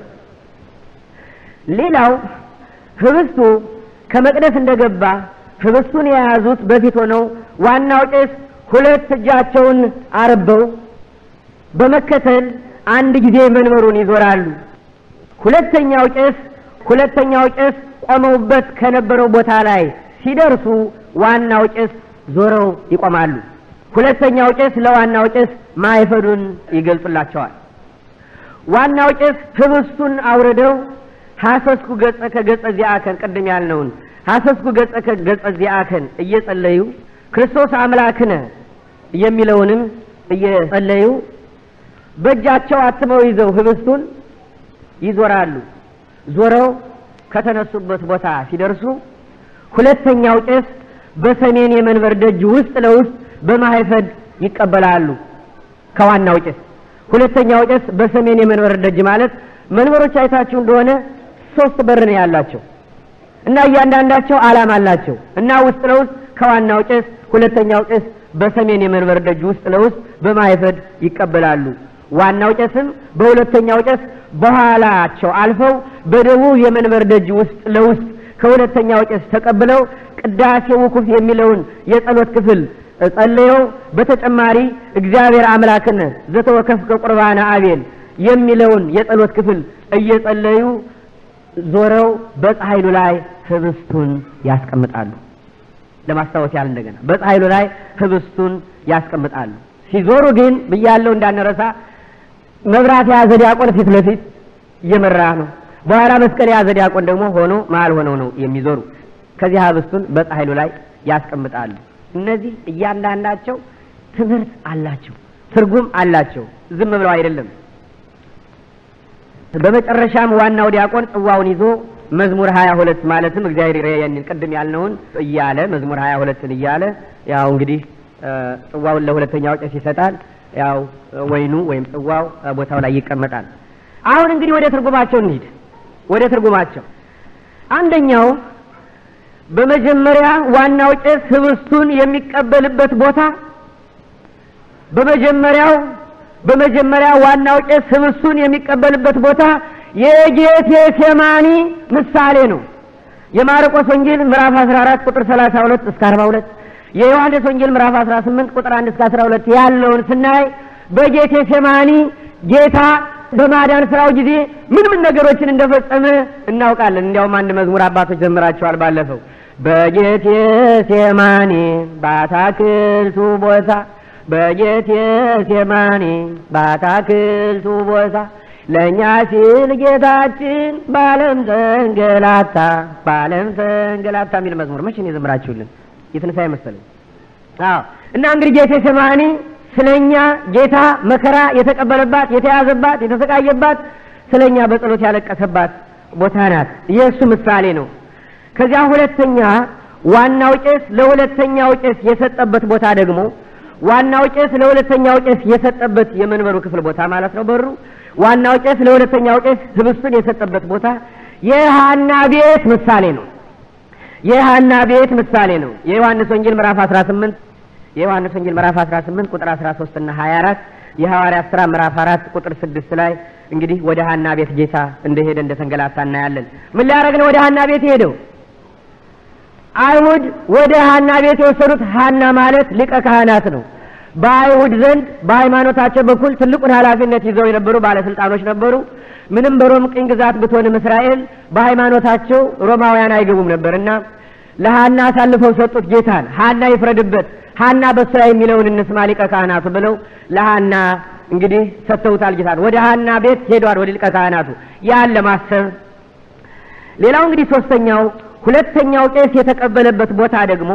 ሌላው ህብስቱ ከመቅደስ እንደገባ ህብስቱን የያዙት በፊት ሆነው ዋናው ቄስ ሁለት እጃቸውን አርበው በመከተል አንድ ጊዜ መንበሩን ይዞራሉ። ሁለተኛው ቄስ ቆመውበት ከነበረው ቦታ ላይ ሲደርሱ ዋናው ቄስ ዞረው ይቆማሉ። ሁለተኛው ቄስ ለዋናው ቄስ ማይፈዱን ይገልጹላቸዋል። ዋናው ቄስ ህብስቱን አውርደው ሐሰስኩ ገጸ ከገጸ ዚአከን ቅድም ያልነውን ሐሰስኩ ገጸ ከገጸ ዚአከን እየጸለዩ ክርስቶስ አምላክነ የሚለውንም እየጸለዩ በእጃቸው አትመው ይዘው ህብስቱን ይዞራሉ። ዞረው ከተነሱበት ቦታ ሲደርሱ ሁለተኛው ቄስ በሰሜን የመንበር ደጅ ውስጥ ለውስጥ በማይፈድ ይቀበላሉ ከዋናው ቄስ። ሁለተኛው ቄስ በሰሜን የመንበር ደጅ ማለት መንበሮች አይታችሁ እንደሆነ 3 በር ነው ያላቸው እና እያንዳንዳቸው ዓላማ አላቸው እና ውስጥ ለውስጥ ከዋናው ቄስ ሁለተኛው ቄስ በሰሜን የመንበር ደጅ ውስጥ ለውስጥ በማይፈድ ይቀበላሉ። ዋናው ቄስም በሁለተኛው ቄስ በኋላቸው አልፈው በደቡብ የመንበር ደጅ ውስጥ ለውስጥ ከሁለተኛው ቄስ ተቀብለው ቅዳሴ ውኩፍ የሚለውን የጸሎት ክፍል ጸልየው በተጨማሪ እግዚአብሔር አምላክነ ዘተወከፍከ ቁርባነ አቤል የሚለውን የጸሎት ክፍል እየጸለዩ ዞረው በፀሐይሉ ላይ ህብስቱን ያስቀምጣሉ። ለማስታወስ ያህል እንደገና በፀሐይሉ ላይ ህብስቱን ያስቀምጣሉ። ሲዞሩ ግን ብያለሁ እንዳንረሳ መብራት የያዘ ዲያቆን ፊት ለፊት እየመራ ነው። በኋላ መስቀል የያዘ ዲያቆን ደግሞ መሀል ሆነው ነው የሚዞሩ። ከዚህ ህብስቱን በፀሐይሉ ላይ ያስቀምጣሉ። እነዚህ እያንዳንዳቸው ትምህርት አላቸው፣ ትርጉም አላቸው። ዝም ብለው አይደለም። በመጨረሻም ዋናው ዲያቆን ጽዋውን ይዞ መዝሙር 22 ማለትም እግዚአብሔር ያንን ቅድም ያልነውን እያለ መዝሙር 22ን እያለ ያው እንግዲህ ጽዋውን ለሁለተኛው ቄስ ይሰጣል። ያው ወይኑ ወይም ጽዋው ቦታው ላይ ይቀመጣል። አሁን እንግዲህ ወደ ትርጉማቸው እንሂድ። ወደ ትርጉማቸው አንደኛው በመጀመሪያ ዋናው ቄስ ህብስቱን የሚቀበልበት ቦታ በመጀመሪያ ዋናው ቄስ ህብስቱን የሚቀበልበት ቦታ የጌቴሴማኒ ምሳሌ ነው። የማርቆስ ወንጌል ምዕራፍ 14 ቁጥር 32 እስከ 42 የዮሐንስ ወንጌል ምዕራፍ 18 ቁጥር 1 እስከ 12 ያለውን ስናይ በጌቴሴማኒ ጌታ በማዳን ስራው ጊዜ ምን ነገሮችን እንደፈጸመ እናውቃለን። እንዲያውም አንድ መዝሙር አባቶች ዘምራቸዋል ባለፈው። በጌቴሴማኒ በአታክልቱ ቦታ በጌቴሴማኒ በአታክልቱ ቦታ ለእኛ ሲል ጌታችን ባለም ተንገላታ የሚል መዝሙር መቼ ነው የዘምራችሁልን? የትንሣኤ መሰለኝ። እና እንግዲህ ጌቴሴማኒ ስለኛ ጌታ መከራ የተቀበለባት፣ የተያዘባት፣ የተሰቃየባት፣ ስለኛ በጸሎት ያለቀሰባት ቦታ ናት። የእሱ ምሳሌ ነው። ከዚያ ሁለተኛ ዋናው ቄስ ለሁለተኛው ቄስ የሰጠበት ቦታ ደግሞ ዋናው ቄስ ለሁለተኛው ቄስ የሰጠበት የመንበሩ ክፍል ቦታ ማለት ነው። በሩ ዋናው ቄስ ለሁለተኛው ቄስ ህብስቱን የሰጠበት ቦታ የሐና ቤት ምሳሌ ነው። የሐና ቤት ምሳሌ ነው። የዮሐንስ ወንጌል ምዕራፍ 18 ቁጥር 13 እና 24 የሐዋርያት ሥራ ምዕራፍ 4 ቁጥር 6 ላይ እንግዲህ ወደ ሐና ቤት ጌታ እንደሄደ እንደተንገላታ እናያለን። ምን ሊያደርግ ነው ወደ ሐና ቤት ሄደው? አይሁድ ወደ ሐና ቤት የወሰዱት ሐና ማለት ሊቀ ካህናት ነው። በአይሁድ ዘንድ በሃይማኖታቸው በኩል ትልቁን ኃላፊነት ይዘው የነበሩ ባለስልጣኖች ነበሩ። ምንም በሮም ቅኝ ግዛት ብትሆንም እስራኤል በሃይማኖታቸው ሮማውያን አይገቡም ነበርና ለሐና አሳልፈው ሰጡት ጌታን። ሐና ይፍረድበት፣ ሐና በሱ ላይ የሚለውን እንስማ ሊቀ ካህናቱ ብለው ለሐና እንግዲህ ሰጥተውታል ጌታን። ወደ ሐና ቤት ሄዷል፣ ወደ ሊቀ ካህናቱ ያን ለማሰብ። ሌላው እንግዲህ ሁለተኛው ቄስ የተቀበለበት ቦታ ደግሞ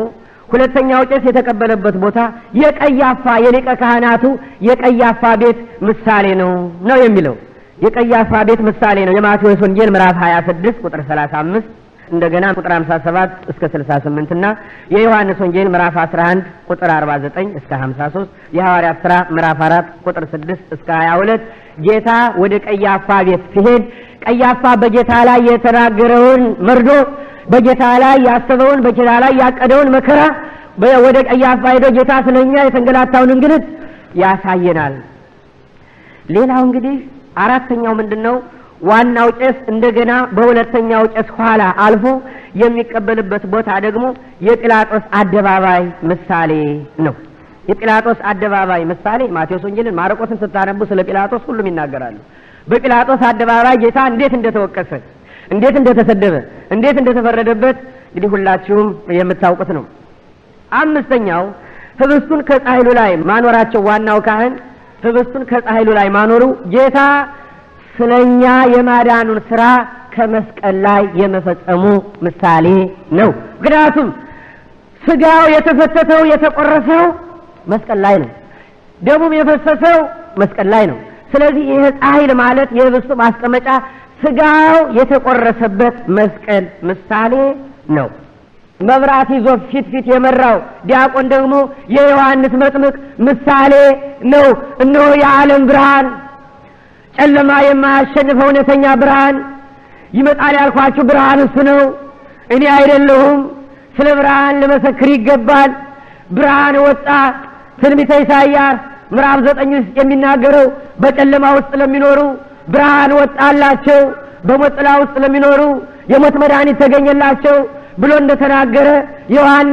የቀያፋ የሊቀ ካህናቱ የቀያፋ ቤት ምሳሌ ነው የሚለው። የቀያፋ ቤት ምሳሌ ነው። የማቴዎስ ወንጌል ምዕራፍ 26 ቁጥር 35 እንደገና ቁጥር 57 እስከ 68 እና የዮሐንስ ወንጌል ምዕራፍ 11 ቁጥር 49 እስከ 53 የሐዋርያት ሥራ ምዕራፍ 4 ቁጥር 6 እስከ 22 ጌታ ወደ ቀያፋ ቤት ሲሄድ ቀያፋ በጌታ ላይ የተናገረውን መርዶ፣ በጌታ ላይ ያሰበውን፣ በጌታ ላይ ያቀደውን መከራ ወደ ቀያፋ ሄዶ ጌታ ስለኛ የተንገላታውን እንግልት ያሳየናል። ሌላው እንግዲህ አራተኛው ምንድነው? ዋናው ቄስ እንደገና በሁለተኛው ቄስ ኋላ አልፎ የሚቀበልበት ቦታ ደግሞ የጲላጦስ አደባባይ ምሳሌ ነው። የጲላጦስ አደባባይ ምሳሌ ማቴዎስ ወንጌልን ማርቆስን ስታነቡ ስለ ጲላጦስ ሁሉም ይናገራሉ። በጲላጦስ አደባባይ ጌታ እንዴት እንደተወቀሰ፣ እንዴት እንደተሰደበ፣ እንዴት እንደተፈረደበት እንግዲህ ሁላችሁም የምታውቁት ነው። አምስተኛው ህብስቱን ከፀሐይሉ ላይ ማኖራቸው። ዋናው ካህን ህብስቱን ከፀሐይሉ ላይ ማኖሩ ጌታ ስለኛ የማዳኑን ስራ ከመስቀል ላይ የመፈጸሙ ምሳሌ ነው። ምክንያቱም ስጋው የተፈተተው የተቆረሰው መስቀል ላይ ነው፣ ደሙም የፈሰሰው መስቀል ላይ ነው። ስለዚህ ይህ ፀሐይል ማለት የህብስቱ ማስቀመጫ ስጋው የተቆረሰበት መስቀል ምሳሌ ነው። መብራት ይዞ ፊት የመራው ዲያቆን ደግሞ የዮሐንስ መጥምቅ ምሳሌ ነው። እነሆ የዓለም ብርሃን ጨለማ የማያሸንፈው እውነተኛ ብርሃን ይመጣል ያልኳችሁ ብርሃን እሱ ነው፣ እኔ አይደለሁም። ስለ ብርሃን ለመሰክር ይገባል። ብርሃን ወጣ። ትንቢተ ኢሳይያስ ምዕራፍ 9 ውስጥ የሚናገረው በጨለማ ውስጥ ለሚኖሩ ብርሃን ወጣላቸው፣ በሞት ጥላ ውስጥ ለሚኖሩ የሞት መድኃኒት ተገኘላቸው ብሎ እንደተናገረ ዮሐንስ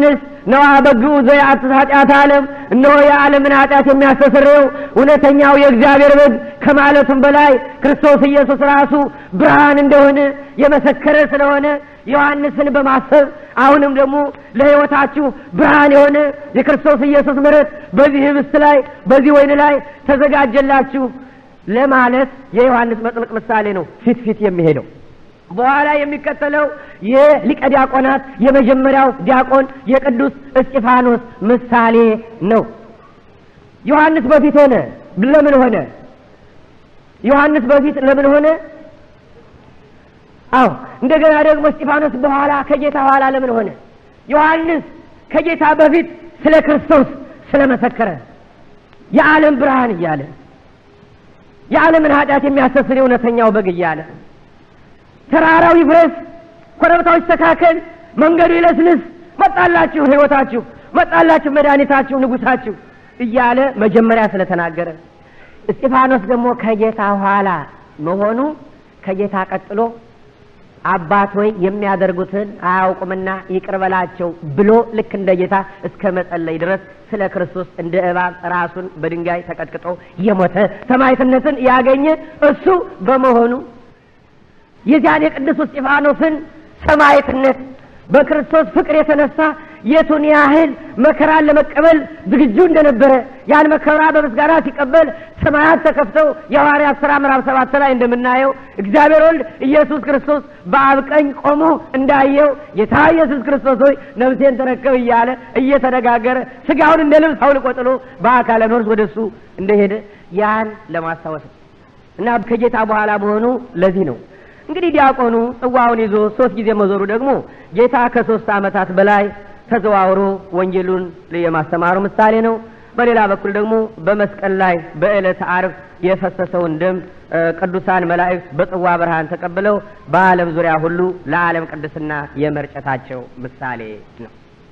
ነዋ በግዑ ዘያጥፍ ኃጢአተ ዓለም እነሆ የዓለምን ኃጢአት የሚያስተሰርየው እውነተኛው የእግዚአብሔር በግ ከማለቱም በላይ ክርስቶስ ኢየሱስ ራሱ ብርሃን እንደሆነ የመሰከረ ስለሆነ ዮሐንስን በማሰብ አሁንም ደግሞ ለሕይወታችሁ ብርሃን የሆነ የክርስቶስ ኢየሱስ ምሕረት በዚህ ህብስት ላይ በዚህ ወይን ላይ ተዘጋጀላችሁ ለማለት የዮሐንስ መጥምቅ ምሳሌ ነው ፊት የሚሄደው። በኋላ የሚከተለው የሊቀ ዲያቆናት የመጀመሪያው ዲያቆን የቅዱስ እስጢፋኖስ ምሳሌ ነው። ዮሐንስ በፊት ሆነ። ለምን ሆነ? ዮሐንስ በፊት ለምን ሆነ? አዎ እንደገና ደግሞ እስጢፋኖስ በኋላ ከጌታ በኋላ ለምን ሆነ? ዮሐንስ ከጌታ በፊት ስለ ክርስቶስ ስለመሰከረ የዓለም ብርሃን እያለ የዓለምን ኃጢአት የሚያስተሰርይ እውነተኛው በግ እያለ ተራራው ይፍረስ፣ ኮረብታው ይስተካከል፣ መንገዱ ይለስልስ፣ መጣላችሁ ሕይወታችሁ፣ መጣላችሁ መድኃኒታችሁ፣ ንጉሳችሁ እያለ መጀመሪያ ስለተናገረ እስጢፋኖስ ደግሞ ከጌታ ኋላ መሆኑ ከጌታ ቀጥሎ አባት ሆይ የሚያደርጉትን አያውቁምና ይቅር በላቸው ብሎ ልክ እንደ ጌታ እስከ መጸለይ ድረስ ስለ ክርስቶስ እንደ እባብ ራሱን በድንጋይ ተቀጥቅጦ የሞተ ሰማዕትነትን ያገኘ እሱ በመሆኑ የዚያን የቅዱስ እስጢፋኖስን ሰማዕትነት በክርስቶስ ፍቅር የተነሳ የቱን ያህል መከራን ለመቀበል ዝግጁ እንደነበረ ያን መከራ በምስጋና ሲቀበል ሰማያት ተከፍተው የሐዋርያት ሥራ ምዕራፍ 7 ላይ እንደምናየው እግዚአብሔር ወልድ ኢየሱስ ክርስቶስ በአብ ቀኝ ቆሞ እንዳየው ጌታ ኢየሱስ ክርስቶስ ሆይ ነፍሴን ተረከብ እያለ እየተነጋገረ ሥጋውን እንደ ልብስ አውልቆ ጥሎ በአካለ ነፍስ ወደሱ እንደሄደ ያን ለማስታወስ እና ከጌታ በኋላ መሆኑ ለዚህ ነው። እንግዲህ ዲያቆኑ ጽዋውን ይዞ 3 ጊዜ መዞሩ ደግሞ ጌታ ከ3 ዓመታት በላይ ተዘዋውሮ ወንጌሉን የማስተማሩ ምሳሌ ነው። በሌላ በኩል ደግሞ በመስቀል ላይ በዕለተ ዓርብ የፈሰሰውን ደም ቅዱሳን መላእክት በጽዋ ብርሃን ተቀብለው በዓለም ዙሪያ ሁሉ ለዓለም ቅድስና የመርጨታቸው ምሳሌ ነው።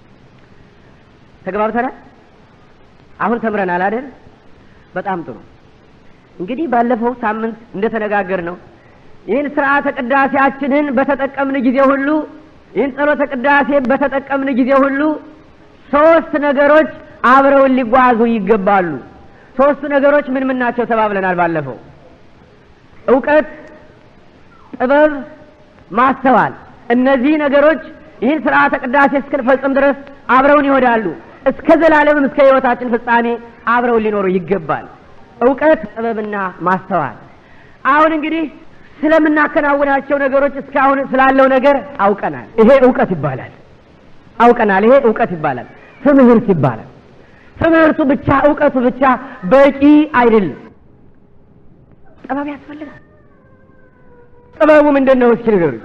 ተግባብተናል? አሁን ተምረናል አይደል? በጣም ጥሩ። እንግዲህ ባለፈው ሳምንት እንደተነጋገርነው ይህን ሥርዓተ ቅዳሴያችንን በተጠቀምን ጊዜ ሁሉ ይህን ጸሎተ ቅዳሴ በተጠቀምን ጊዜ ሁሉ 3 ነገሮች አብረው ሊጓዙ ይገባሉ። 3 ነገሮች ምን ናቸው ተባብለናል ባለፈው? ዕውቀት፣ ጥበብ፣ ማስተዋል። እነዚህ ነገሮች ይህን ሥርዓተ ቅዳሴ እስክንፈጽም ድረስ አብረውን ይወዳሉ። እስከ ዘላለምም እስከ ሕይወታችን ፍጻሜ አብረው ሊኖሩ ይገባል። ዕውቀት፣ ጥበብና ማስተዋል። አሁን እንግዲህ ስለምናከናውናቸው ነገሮች እስካሁን ስላለው ነገር አውቀናል። ይሄ ዕውቀት ይባላል። አውቀናል። ይሄ ዕውቀት ይባላል። ትምህርት ይባላል። ትምህርቱ ብቻ ዕውቀቱ ብቻ በቂ አይደለም። ጥበብ ያስፈልጋል። ጥበቡ ምንድነው? እስኪ ንገሩኝ።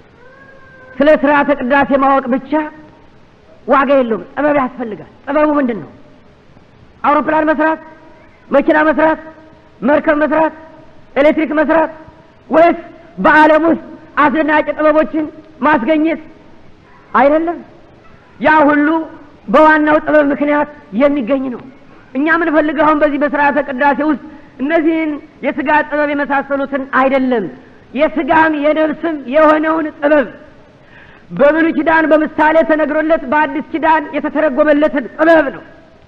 ስለ ሥርዓተ ቅዳሴ ማወቅ ብቻ ዋጋ የለውም። ጥበብ ያስፈልጋል። ጥበቡ ምንድነው? አውሮፕላን መስራት፣ መኪና መስራት፣ መርከብ መስራት፣ ኤሌክትሪክ መስራት ወይስ በዓለም ውስጥ አስደናቂ ጥበቦችን ማስገኘት አይደለም? ያ ሁሉ በዋናው ጥበብ ምክንያት የሚገኝ ነው። እኛ ምን ፈልገው አሁን በዚህ በሥርዓተ ቅዳሴ ውስጥ እነዚህን የሥጋ ጥበብ የመሳሰሉትን አይደለም፣ የሥጋም የነፍስም የሆነውን ጥበብ በብሉይ ኪዳን በምሳሌ ተነግሮለት በአዲስ ኪዳን የተተረጎመለትን ጥበብ ነው።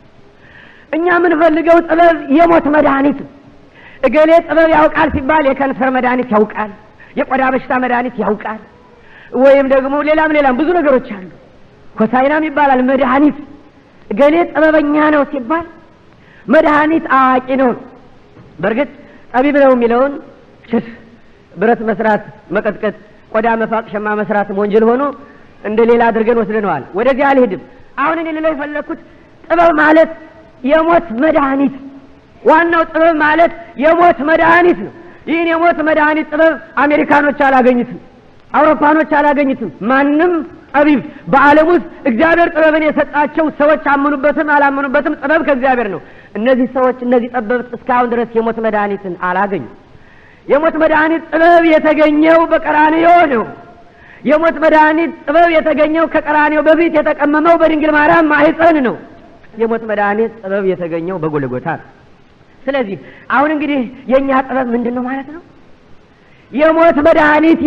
እኛ ምን ፈልገው ጥበብ የሞት መድኃኒት ነው። እገሌ ጥበብ ያውቃል ሲባል የከንፈር መድኃኒት ያውቃል፣ የቆዳ በሽታ መድኃኒት ያውቃል፣ ወይም ደግሞ ሌላም ብዙ ነገሮች አሉ። ኮሳይናም ይባላል መድኃኒት። እገሌ ጥበበኛ ነው ሲባል መድኃኒት አዋቂ ነው። በእርግጥ ጠቢብ ነው የሚለውን ችስ ብረት መስራት፣ መቀጥቀጥ፣ ቆዳ መፋቅ፣ ሸማ መስራት ወንጀል ሆኖ እንደ ሌላ አድርገን ወስደነዋል። ወደዚህ አልሄድም። አሁን እኔ ልለው የፈለኩት ጥበብ ማለት የሞት መድኃኒት፣ ዋናው ጥበብ ማለት የሞት መድኃኒት ነው። ይህን የሞት መድኃኒት ጥበብ አሜሪካኖች አላገኙትም፣ አውሮፓኖች አላገኙትም። ማንም ጠቢብ በዓለም ውስጥ እግዚአብሔር ጥበብን የሰጣቸው ሰዎች አመኑበትም አላመኑበትም ጥበብ ከእግዚአብሔር ነው። እነዚህ ሰዎች እነዚህ ጠበብት እስካሁን ድረስ የሞት መድኃኒትን አላገኙም። የሞት መድኃኒት ጥበብ የተገኘው በቀራንዮ ነው። የሞት መድኃኒት ጥበብ የተገኘው ከቀራንዮ በፊት የተቀመመው በድንግል ማርያም ማህፀን ነው። የሞት መድኃኒት ጥበብ የተገኘው በጎልጎታ ነው። ስለዚህ አሁን እንግዲህ የኛ ጥበብ ምንድነው ማለት ነው? የሞት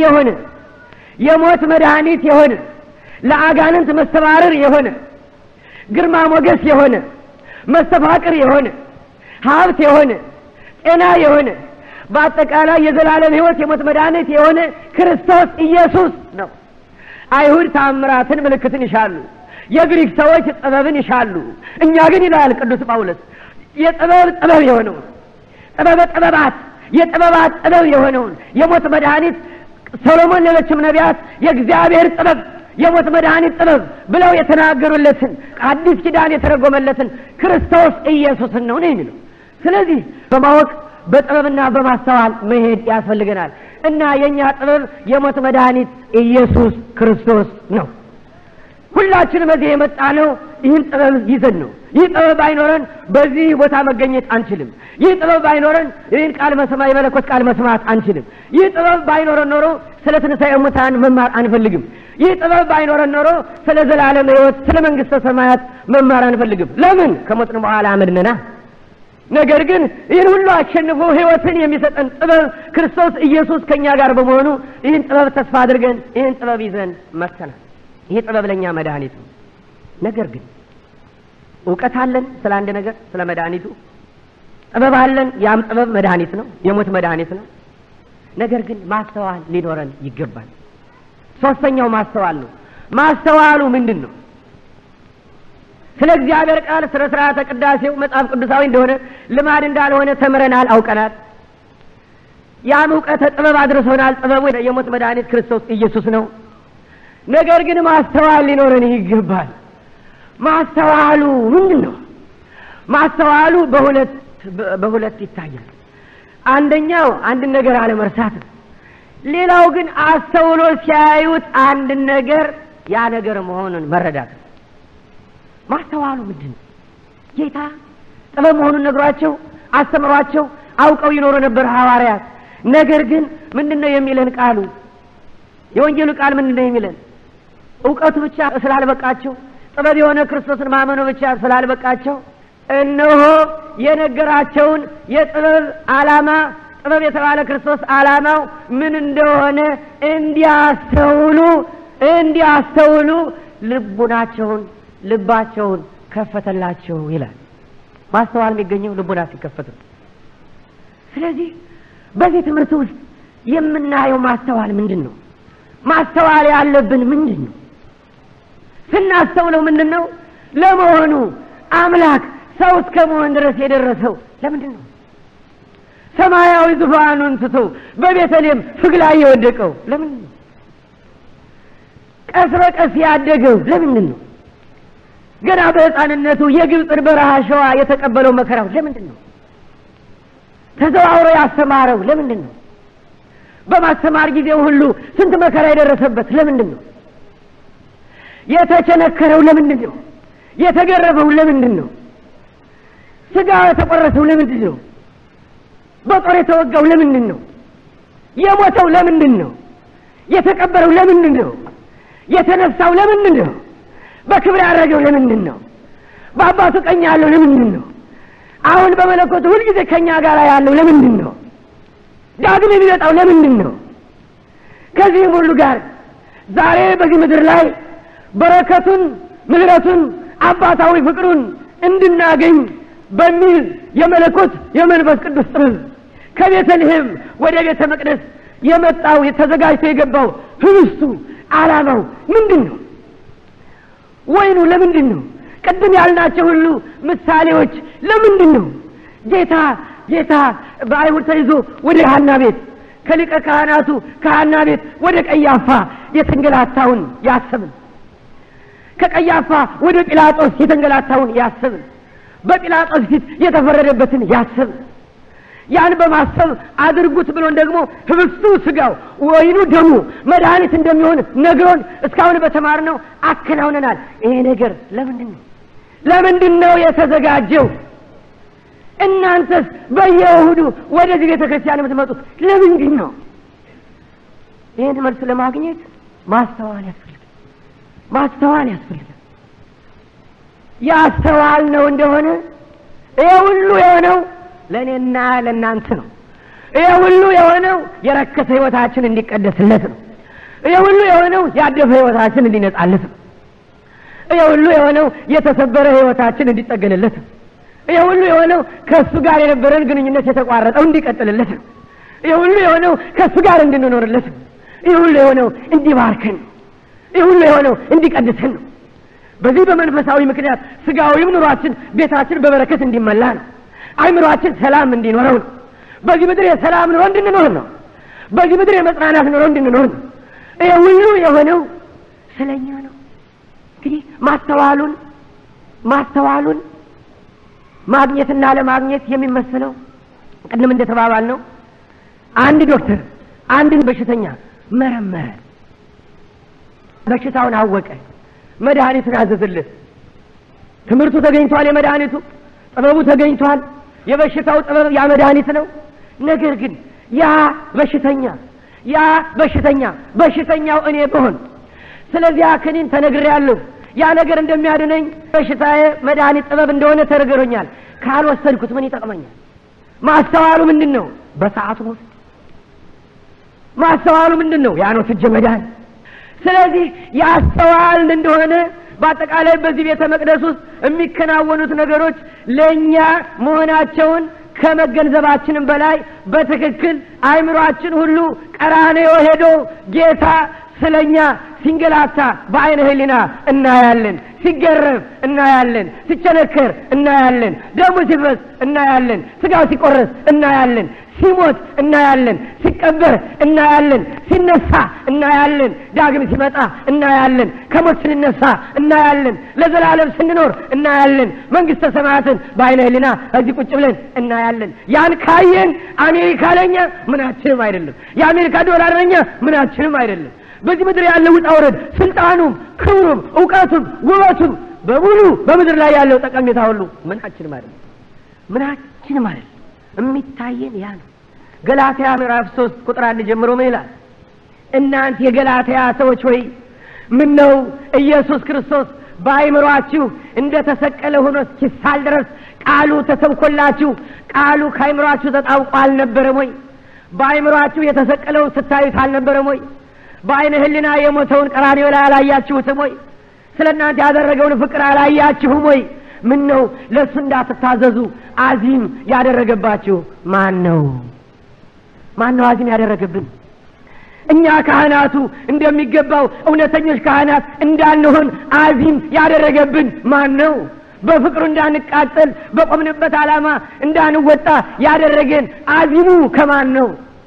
መድኃኒት የሆነ ለአጋንንት መስተባረር የሆነ ግርማ ሞገስ የሆነ መስተፋቅር የሆነ ሀብት የሆነ ጤና የሆነ በአጠቃላይ የዘላለም ሕይወት የሞት መድኃኒት የሆነ ክርስቶስ ኢየሱስ ነው። አይሁድ ታምራትን ምልክትን ይሻሉ፣ የግሪክ ሰዎች ጥበብን ይሻሉ። እኛ ግን ይላል ቅዱስ ጳውሎስ ጥበብ የሆነውን ጥበበ ጥበባት የጥበባት ጥበብ የሆነውን የሞት መድኃኒት ሰሎሞን ሌሎችም ነቢያት የእግዚአብሔር ጥበብ የሞት መድኃኒት ጥበብ ብለው የተናገሩለትን አዲስ ኪዳን የተረጎመለትን ክርስቶስ ኢየሱስን ነው የሚለው። ስለዚህ በማወቅ በጥበብና በማስተዋል መሄድ ያስፈልገናል እና የኛ ጥበብ የሞት መድኃኒት ኢየሱስ ክርስቶስ ነው። ሁላችንም በዚህ የመጣነው ይህን ጥበብ ይዘን ነው። ይህ ጥበብ ባይኖረን በዚህ ቦታ መገኘት አንችልም። ይህ ጥበብ ባይኖረን ይህን ቃል መስማት የመለኮት ቃል መስማት አንችልም። ይህ ጥበብ ባይኖረን ኖሮ ስለ ትንሣኤ ሙታን መማር አንፈልግም። ይህ ጥበብ ባይኖረን ኖሮ ስለ ዘላለም ሕይወት ስለ መንግሥተ ሰማያት መማር አንፈልግም። ለምን? ከሞትን በኋላ አመድነና። ነገር ግን ይህን ሁሉ አሸንፎ ሕይወትን የሚሰጠን ጥበብ ክርስቶስ ኢየሱስ ከኛ ጋር በመሆኑ ይህን ጥበብ ተስፋ አድርገን ይህን ጥበብ ይዘን መጥተናል። ይህ ጥበብ ለኛ መድኃኒት ነው። ነገር ግን እውቀት አለን ስለ አንድ ነገር ስለ መድኃኒቱ ጥበብ አለን። ያም ጥበብ መድኃኒት ነው፣ የሞት መድኃኒት ነው። ነገር ግን ማስተዋል ሊኖረን ይገባል። ሶስተኛው ማስተዋል ነው። ማስተዋሉ ምንድን ነው? ስለ እግዚአብሔር ቃል ስለ ሥርዓተ ቅዳሴው መጽሐፍ ቅዱሳዊ እንደሆነ ልማድ እንዳልሆነ ተምረናል፣ አውቀናል። ያም እውቀተ ጥበብ አድርሶናል። ጥበቡ የሞት መድኃኒት ክርስቶስ ኢየሱስ ነው። ነገር ግን ማስተዋል ሊኖረን ይገባል። ማስተዋሉ ምንድን ነው? ማስተዋሉ በሁለት ይታያል። አንደኛው አንድ ነገር አለመርሳት ነው። ሌላው ግን አስተውሎ ሲያዩት አንድ ነገር ያ ነገር መሆኑን መረዳት ነው። ማስተዋሉ ምንድን ነው? ጌታ ጥበብ መሆኑን ነግሯቸው አስተምሯቸው አውቀው ይኖሩ ነበር ሐዋርያት። ነገር ግን ምንድነው የሚለን ቃሉ? የወንጌሉ ቃል ምንድነው የሚለን? እውቀቱ ብቻ ስላልበቃቸው ጥበብ የሆነ ክርስቶስን ማመኑ ብቻ ስላልበቃቸው እነሆ የነገራቸውን የጥበብ ዓላማ ጥበብ የተባለ ክርስቶስ ዓላማው ምን እንደሆነ እንዲያስተውሉ ልባቸውን ከፈተላቸው ይላል። ማስተዋል የሚገኘው ልቡና ሲከፈት ነው። ስለዚህ በዚህ ትምህርት ውስጥ የምናየው ማስተዋል ምንድን ነው? ማስተዋል ያለብን ምንድን ነው? ስናስተውለው ምንድን ነው? ለመሆኑ አምላክ ሰው እስከ መሆን ድረስ የደረሰው ለምንድን ነው? ሰማያዊ ዙፋኑን ትቶ በቤተልሔም ፍግ ላይ የወደቀው ለምንድን ነው? ቀስ በቀስ ያደገው ለምንድን ነው? ገና በሕፃንነቱ የግብፅን በረሃ ሸዋ የተቀበለው መከራው ለምንድን ነው? ተዘዋውሮ ያስተማረው ለምንድን ነው? በማስተማር ጊዜው ሁሉ ስንት መከራ የደረሰበት ለምንድን ነው? የተቸነከረው ለምንድን ነው? የተገረፈው ለምንድን ነው? ስጋው የተቆረሰው ለምንድን ነው? በጦር የተወጋው ለምንድን ነው? የሞተው ለምንድን ነው? የተቀበረው ለምንድን ነው? የተነሳው ለምንድን ነው? በክብር ያደረገው ለምንድን ነው? በአባቱ ቀኝ ያለው ለምንድን ነው? አሁን በመለኮቱ ሁልጊዜ ከኛ ጋር ያለው ለምንድን ነው? ዳግም የሚመጣው ለምንድን ነው? ከዚህም ሁሉ ጋር ዛሬ በዚህ ምድር ላይ በረከቱን ምሕረቱን አባታዊ ፍቅሩን እንድናገኝ በሚል የመለኮት የመንፈስ ቅዱስ ጥበብ ከቤተልሔም ወደ ቤተ መቅደስ የመጣው የተዘጋጅቶ የገባው ህብስቱ ዓላማው ምንድን ነው? ወይኑ ለምንድን ነው? ቅድም ያልናቸው ሁሉ ምሳሌዎች ለምንድን ነው? ጌታ በአይሁድ ተይዞ ወደ ሐና ቤት ከሊቀ ካህናቱ ከሐና ቤት ወደ ቀያፋ የተንገላታውን ያሰብን፣ ከቀያፋ ወደ ጲላጦስ የተንገላታውን ያሰብን፣ በጲላጦስ ፊት የተፈረደበትን ያሰብን፣ ያን በማሰብ አድርጉት ብሎን ደግሞ ህብስቱ ስጋው ወይኑ ደሙ መድኃኒት እንደሚሆን ነግሮን እስካሁን በተማርነው አከናውነናል። ይሄ ነገር ለምንድን ነው የተዘጋጀው? እናንተስ በየእሁዱ ወደዚህ ቤተክርስቲያን የምትመጡት ለምንድን ነው? ይህን መልስ ለማግኘት ማስተዋል ያስፈልጋል። ያስተዋል ነው እንደሆነ ይሄ ሁሉ የሆነው ለእኔና ለእናንተ ነው። ይሄ ሁሉ የሆነው የረከሰ ህይወታችን እንዲቀደስለት ነው። ይሄ ሁሉ የሆነው ያደፈ ህይወታችን እንዲነጻለት ነው። ይሁሉ የሆነው የተሰበረ ህይወታችን እንዲጠገንለት ይሁሉ የሆነው ከሱ ጋር የነበረን ግንኙነት የተቋረጠው እንዲቀጥልለት ይሁሉ የሆነው ከሱ ጋር እንድንኖርለት ይሁሉ የሆነው እንዲባርከን ይሁሉ የሆነው እንዲቀድሰን በዚህ በመንፈሳዊ ምክንያት ስጋዊም ኑሯችን ቤታችን በበረከት እንዲመላ ነው አይምሮአችን ሰላም እንዲኖረው ነው በዚህ ምድር የሰላም ኑሮ እንድንኖር ነው በዚህ ምድር የመጽናናት ኑሮ እንድንኖር ነው ይሁሉ የሆነው ስለኛ ነው እንግዲህ ማስተዋሉን ማግኘትና ለማግኘት የሚመስለው ቅድም እንደተባባል ነው አንድ ዶክተር አንድን በሽተኛ መረመረ በሽታውን አወቀ መድኃኒቱን አዘዘለት ትምህርቱ ተገኝቷል የመድኃኒቱ ጥበቡ ተገኝቷል የበሽታው ጥበብ ያ መድኃኒት ነው ነገር ግን ያ በሽተኛው እኔ ብሆን ስለዚህ አከኒን ተነግሬያለሁ ያ ነገር እንደሚያድነኝ በሽታዬ መድኃኒት ጥበብ እንደሆነ ተነግሮኛል ካልወሰድኩት ምን ይጠቅመኛል ማስተዋሉ ምንድነው በሰዓቱ ውስጥ ማስተዋሉ ምንድነው ያ ነው ተጀመዳን ስለዚህ ያስተዋል እንደሆነ በአጠቃላይ በዚህ ቤተ መቅደስ ውስጥ የሚከናወኑት ነገሮች ለኛ መሆናቸውን ከመገንዘባችንም በላይ በትክክል አይምሮአችን ሁሉ ቀራንዮ ሄዶ ጌታ ስለኛ ሲንገላታ በአይነ ህሊና እናያለን ሲገረፍ እናያለን ሲቸነከር እናያለን ደሙ ሲፈስ እናያለን ስጋው ሲቆረስ እናያለን ሲሞት እናያለን ሲቀበር እናያለን ሲነሳ እናያለን ዳግም ሲመጣ እናያለን ከሞት ሲነሳ እናያለን ለዘላለም ስንኖር እናያለን መንግስተ ሰማያትን በአይነ ህሊና እዚህ ቁጭ ብለን እናያለን ያን ካየን አሜሪካ ለኛ ምናችንም አይደለም የአሜሪካ ዶላር ለኛ ምናችንም አይደለም በዚህ ምድር ያለው ውጣውረድ ስልጣኑም ክብሩም ዕውቀቱም ውበቱም በሙሉ በምድር ላይ ያለው ጠቀሜታ ሁሉ ምናችንም አይደለም የሚታየን ያ ነው ገላትያ ምዕራፍ 3 ቁጥር 1 ጀምሮ ምን ይላል እናንተ የገላትያ ሰዎች ሆይ ምን ነው ኢየሱስ ክርስቶስ በአይምሮአችሁ እንደተሰቀለ ሆኖ እስኪሳል ድረስ ቃሉ ተሰብኮላችሁ ቃሉ ከአይምሮአችሁ ተጣውቆ አልነበረም ወይ በአይምሮአችሁ የተሰቀለው ስታዩት አልነበረም ወይ በአይነ ህሊና የሞተውን ቀራንዮ ላይ አላያችሁትም ወይ ስለናንተ ያደረገውን ፍቅር አላያችሁም ወይ ምን ነው ለሱ እንዳትታዘዙ አዚም ያደረገባችሁ ማን ነው አዚም ያደረገብን እኛ ካህናቱ እንደሚገባው እውነተኞች ካህናት እንዳንሆን አዚም ያደረገብን ማን ነው በፍቅሩ እንዳንቃጠል በቆምንበት ዓላማ እንዳንወጣ ያደረገን አዚሙ ከማን ነው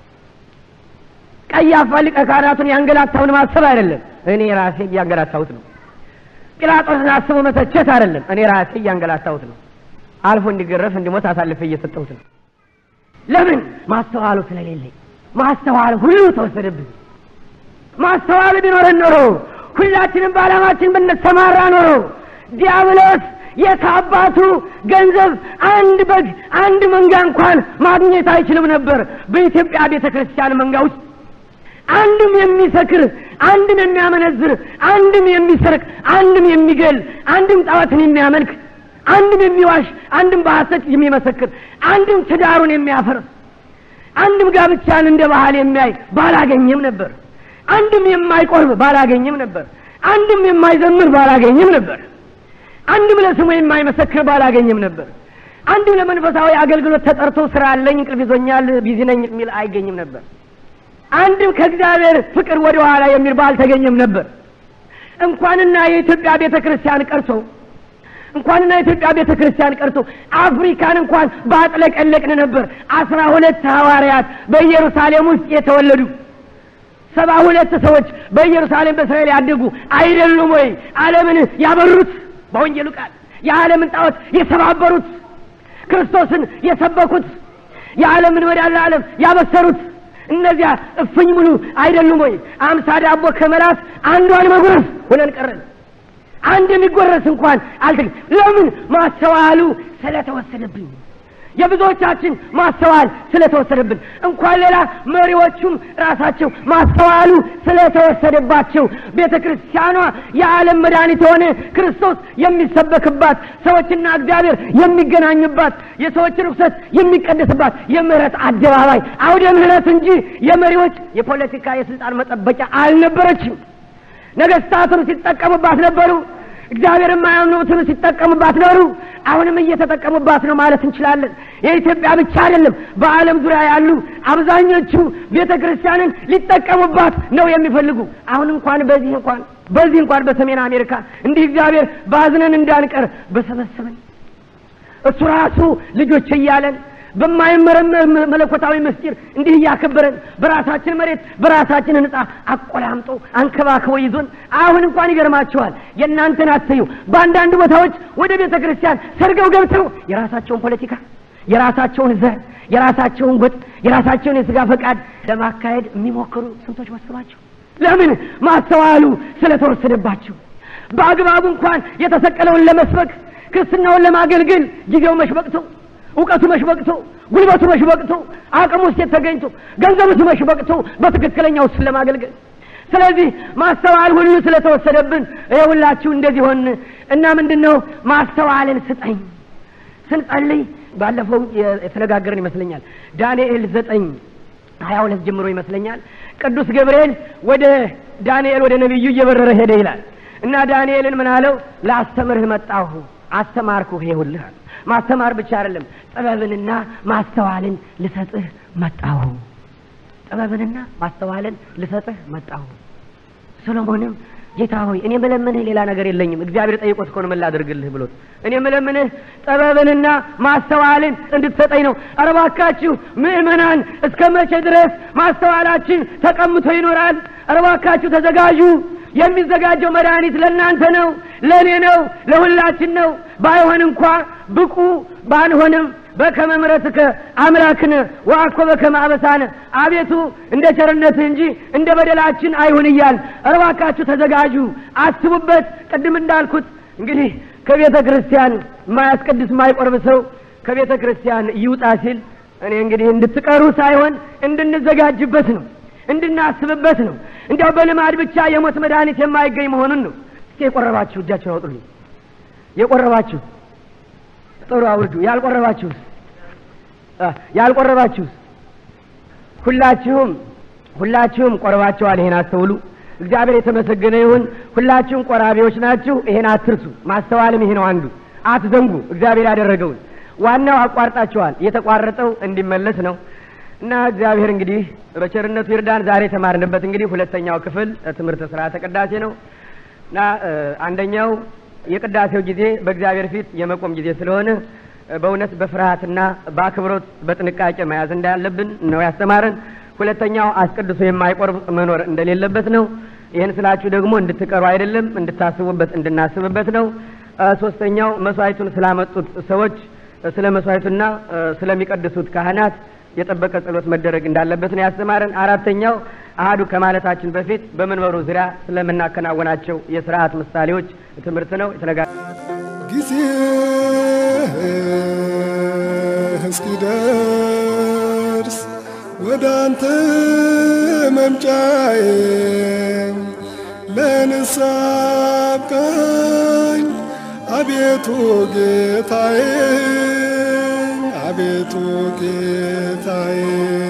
ቀያፋ ሊቀ ካህናቱን ያንገላታውን ማሰብ አይደለም እኔ ራሴ ያንገላታሁት ነው ጲላጦስን አስቦ መተቸት አይደለም እኔ ራሴ ያንገላታሁት ነው አልፎ እንዲገረፍ እንዲሞት አሳልፈ እየሰጠሁት ነው ለምን ማስተዋሉ ስለሌለኝ ማስተዋል ሁሉ ተወሰደብኝ ማስተዋል ቢኖረን ኖሮ ሁላችንም በዓላማችን ብንሰማራ ኖሮ ዲያብሎስ የታባቱ ገንዘብ አንድ በግ አንድ መንጋ እንኳን ማግኘት አይችልም ነበር በኢትዮጵያ ቤተክርስቲያን መንጋ ውስጥ አንድም የሚሰክር አንድም የሚያመነዝር አንድም የሚሰርቅ አንድም የሚገል አንድም ጣዖትን የሚያመልክ አንድም የሚዋሽ አንድም በሐሰት የሚመሰክር አንድም ትዳሩን የሚያፈርስ አንድም ጋብቻን እንደ ባህል የሚያይ ባላገኘም ነበር አንድም የማይቆርብ ባላገኘም ነበር አንድም የማይዘምር ባላገኘም ነበር አንድም ለስሙ የማይመሰክር ባላገኘም ነበር አንድም ለመንፈሳዊ አገልግሎት ተጠርቶ ስራ አለኝ እንቅልፍ ይዞኛል ቢዚ ነኝ የሚል አይገኝም ነበር አንድም ከእግዚአብሔር ፍቅር ወደ ኋላ የሚል ባልተገኘም ነበር እንኳንና የኢትዮጵያ ቤተክርስቲያን ቀርቶ አፍሪካን እንኳን ባጥለቀለቅን ነበር 12 ሐዋርያት በኢየሩሳሌም ውስጥ የተወለዱ 72 ሰዎች በኢየሩሳሌም በእስራኤል ያደጉ አይደሉም ወይ ዓለምን ያበሩት በወንጌሉ ቃል የዓለምን ጣዖት የሰባበሩት ክርስቶስን የሰበኩት የዓለምን መዳን ለዓለም ያበሰሩት እነዚያ እፍኝ ሙሉ አይደሉም ወይ 50 ዳቦ ከመላስ አንዷን መጉረስ ሆነን ቀረን አንድ የሚጎረስ እንኳን ለምን ማስተዋሉ ስለተወሰደብን የብዙዎቻችን ማስተዋል ስለተወሰደብን እንኳን ሌላ መሪዎቹም ራሳቸው ማስተዋሉ ስለተወሰደባቸው ቤተክርስቲያኗ የዓለም መድኃኒት ሆነ ክርስቶስ የሚሰበክባት ሰዎችና እግዚአብሔር የሚገናኙባት የሰዎች ርኩሰት የሚቀደስባት የምህረት አደባባይ አውደ ምህረት እንጂ የመሪዎች የፖለቲካ የስልጣን መጠበቂያ አልነበረችም ነገስታቱም ሲጠቀሙባት ነበሩ እግዚአብሔር የማያምኑትን ሲጠቀሙባት ኖሩ። አሁንም እየተጠቀሙባት ነው ማለት እንችላለን። የኢትዮጵያ ብቻ አይደለም፣ በዓለም ዙሪያ ያሉ አብዛኞቹ ቤተክርስቲያንን ሊጠቀሙባት ነው የሚፈልጉ። አሁን እንኳን በዚህ እንኳን በሰሜን አሜሪካ እንዲህ እግዚአብሔር ባዝነን እንዳንቀር በሰበሰበን እሱ ራሱ ልጆች እያለን በማይመረመር መለኮታዊ ምስጢር እንዲህ ያከበረን በራሳችን መሬት በራሳችን ሕንጻ አቆላምጦ አንከባክቦ ይዞን አሁን እንኳን ይገርማቸዋል። የእናንተን አትዩ። በአንዳንድ ቦታዎች ወደ ቤተክርስቲያን ሰርገው ገብተው የራሳቸውን ፖለቲካ፣ የራሳቸውን ዘር፣ የራሳቸውን ጎጥ፣ የራሳቸውን የሥጋ ፈቃድ ለማካሄድ የሚሞክሩ ስንቶች መስሏቸው። ለምን? ማስተዋሉ ስለተወሰደባቸው። በአግባቡ እንኳን የተሰቀለውን ለመስበክ ክርስትናውን ለማገልገል ጊዜው መሽበቅቶ፣ እውቀቱ መሽበቅቶ፣ ጉልበቱ መሽበቅቶ፣ አቅሙ ተገኝቶ፣ ገንዘቡ መሽበቅቶ በትክክለኛው እሱን ለማገልገል። ስለዚህ ማስተዋል ሁሉ ስለተወሰደብን ይኸውላችሁ እንደዚህ ሆን እና ምንድነው ማስተዋልን ስጠኝ ስንጸልይ ባለፈው የተነጋገርን ይመስለኛል። ዳንኤል 9:22 ጀምሮ ይመስለኛል ቅዱስ ገብርኤል ወደ ዳንኤል ወደ ነብዩ እየበረረ ሄደ ይላል እና ዳንኤልን ምን አለው? ላስተምርህ መጣሁ አስተማርኩህ። ይሁንልህ ማስተማር ብቻ አይደለም ጥበብንና ማስተዋልን ልሰጥህ መጣሁ። ጥበብንና ማስተዋልን ልሰጥህ መጣሁ። ሰሎሞንም ጌታ ሆይ እኔ መለምንህ ሌላ ነገር የለኝም፣ እግዚአብሔር ጠይቆት እኮ ነው ምን ላድርግልህ ብሎት፣ እኔ መለምንህ ጥበብንና ማስተዋልን እንድትሰጠኝ ነው። ኧረ እባካችሁ ምእመናን እስከ መቼ ድረስ ማስተዋላችን ተቀምቶ ይኖራል? ኧረ እባካችሁ ተዘጋጁ። የሚዘጋጀው መድኃኒት ለእናንተ ነው፣ ለእኔ ነው፣ ለሁላችን ነው። ባይሆን እንኳ ብቁ ባንሆንም በከመ ምሕረትከ አምላክነ ወአኮ በከመ አበሳነ፣ አቤቱ እንደ ቸርነትህ እንጂ እንደ በደላችን አይሁን እያል ኧረ እባካችሁ ተዘጋጁ፣ አስቡበት። ቅድም እንዳልኩት እንግዲህ ከቤተ ክርስቲያን የማያስቀድስ የማይቆርብ ሰው ከቤተ ክርስቲያን ይውጣ ሲል እኔ እንግዲህ እንድትቀሩ ሳይሆን እንድንዘጋጅበት ነው፣ እንድናስብበት ነው። እንዲያው በልማድ ብቻ የሞት መድኃኒት የማይገኝ መሆኑን ነው። እስኪ የቆረባችሁ እጃችሁን አውጡልኝ። የቆረባችሁ ጥሩ አውርዱ። ያልቆረባችሁስ ሁላችሁም ቆርባችኋል። ይሄን አስተውሉ። እግዚአብሔር የተመሰገነ ይሁን። ሁላችሁም ቆራቢዎች ናችሁ። ይሄን አትርሱ። ማስተዋልም ይሄ ነው አንዱ። አትዘንጉ እግዚአብሔር ያደረገውን። ዋናው አቋርጣችኋል። የተቋረጠው እንዲመለስ ነው እና እግዚአብሔር እንግዲህ በቸርነቱ ይርዳን። ዛሬ ተማርንበት እንግዲህ ሁለተኛው ክፍል ትምህርተ ሥርዓተ ቅዳሴ ነው እና አንደኛው የቅዳሴው ጊዜ በእግዚአብሔር ፊት የመቆም ጊዜ ስለሆነ በእውነት በፍርሃትና በአክብሮት በጥንቃቄ መያዝ እንዳለብን ነው ያስተማረን። ሁለተኛው አስቀድሶ የማይቆርብ መኖር እንደሌለበት ነው። ይሄን ስላችሁ ደግሞ እንድትቀሩ አይደለም፣ እንድታስቡበት እንድናስብበት ነው። ሶስተኛው መስዋዕቱን ስላመጡት ሰዎች ስለ መስዋዕቱና ስለሚቀድሱት ካህናት የጠበቀ ጸሎት መደረግ እንዳለበት ነው ያስተማረን። አራተኛው አሃዱ ከማለታችን በፊት በመንበሩ ዙሪያ ስለምናከናወናቸው የሥርዓት ምሳሌዎች ትምህርት ነው ጊዜ እስኪደርስ ወደ አንተ መምጫዬ ለንስሐ አብቃኝ አቤቱ ጌታዬ አቤቱ ጌታዬ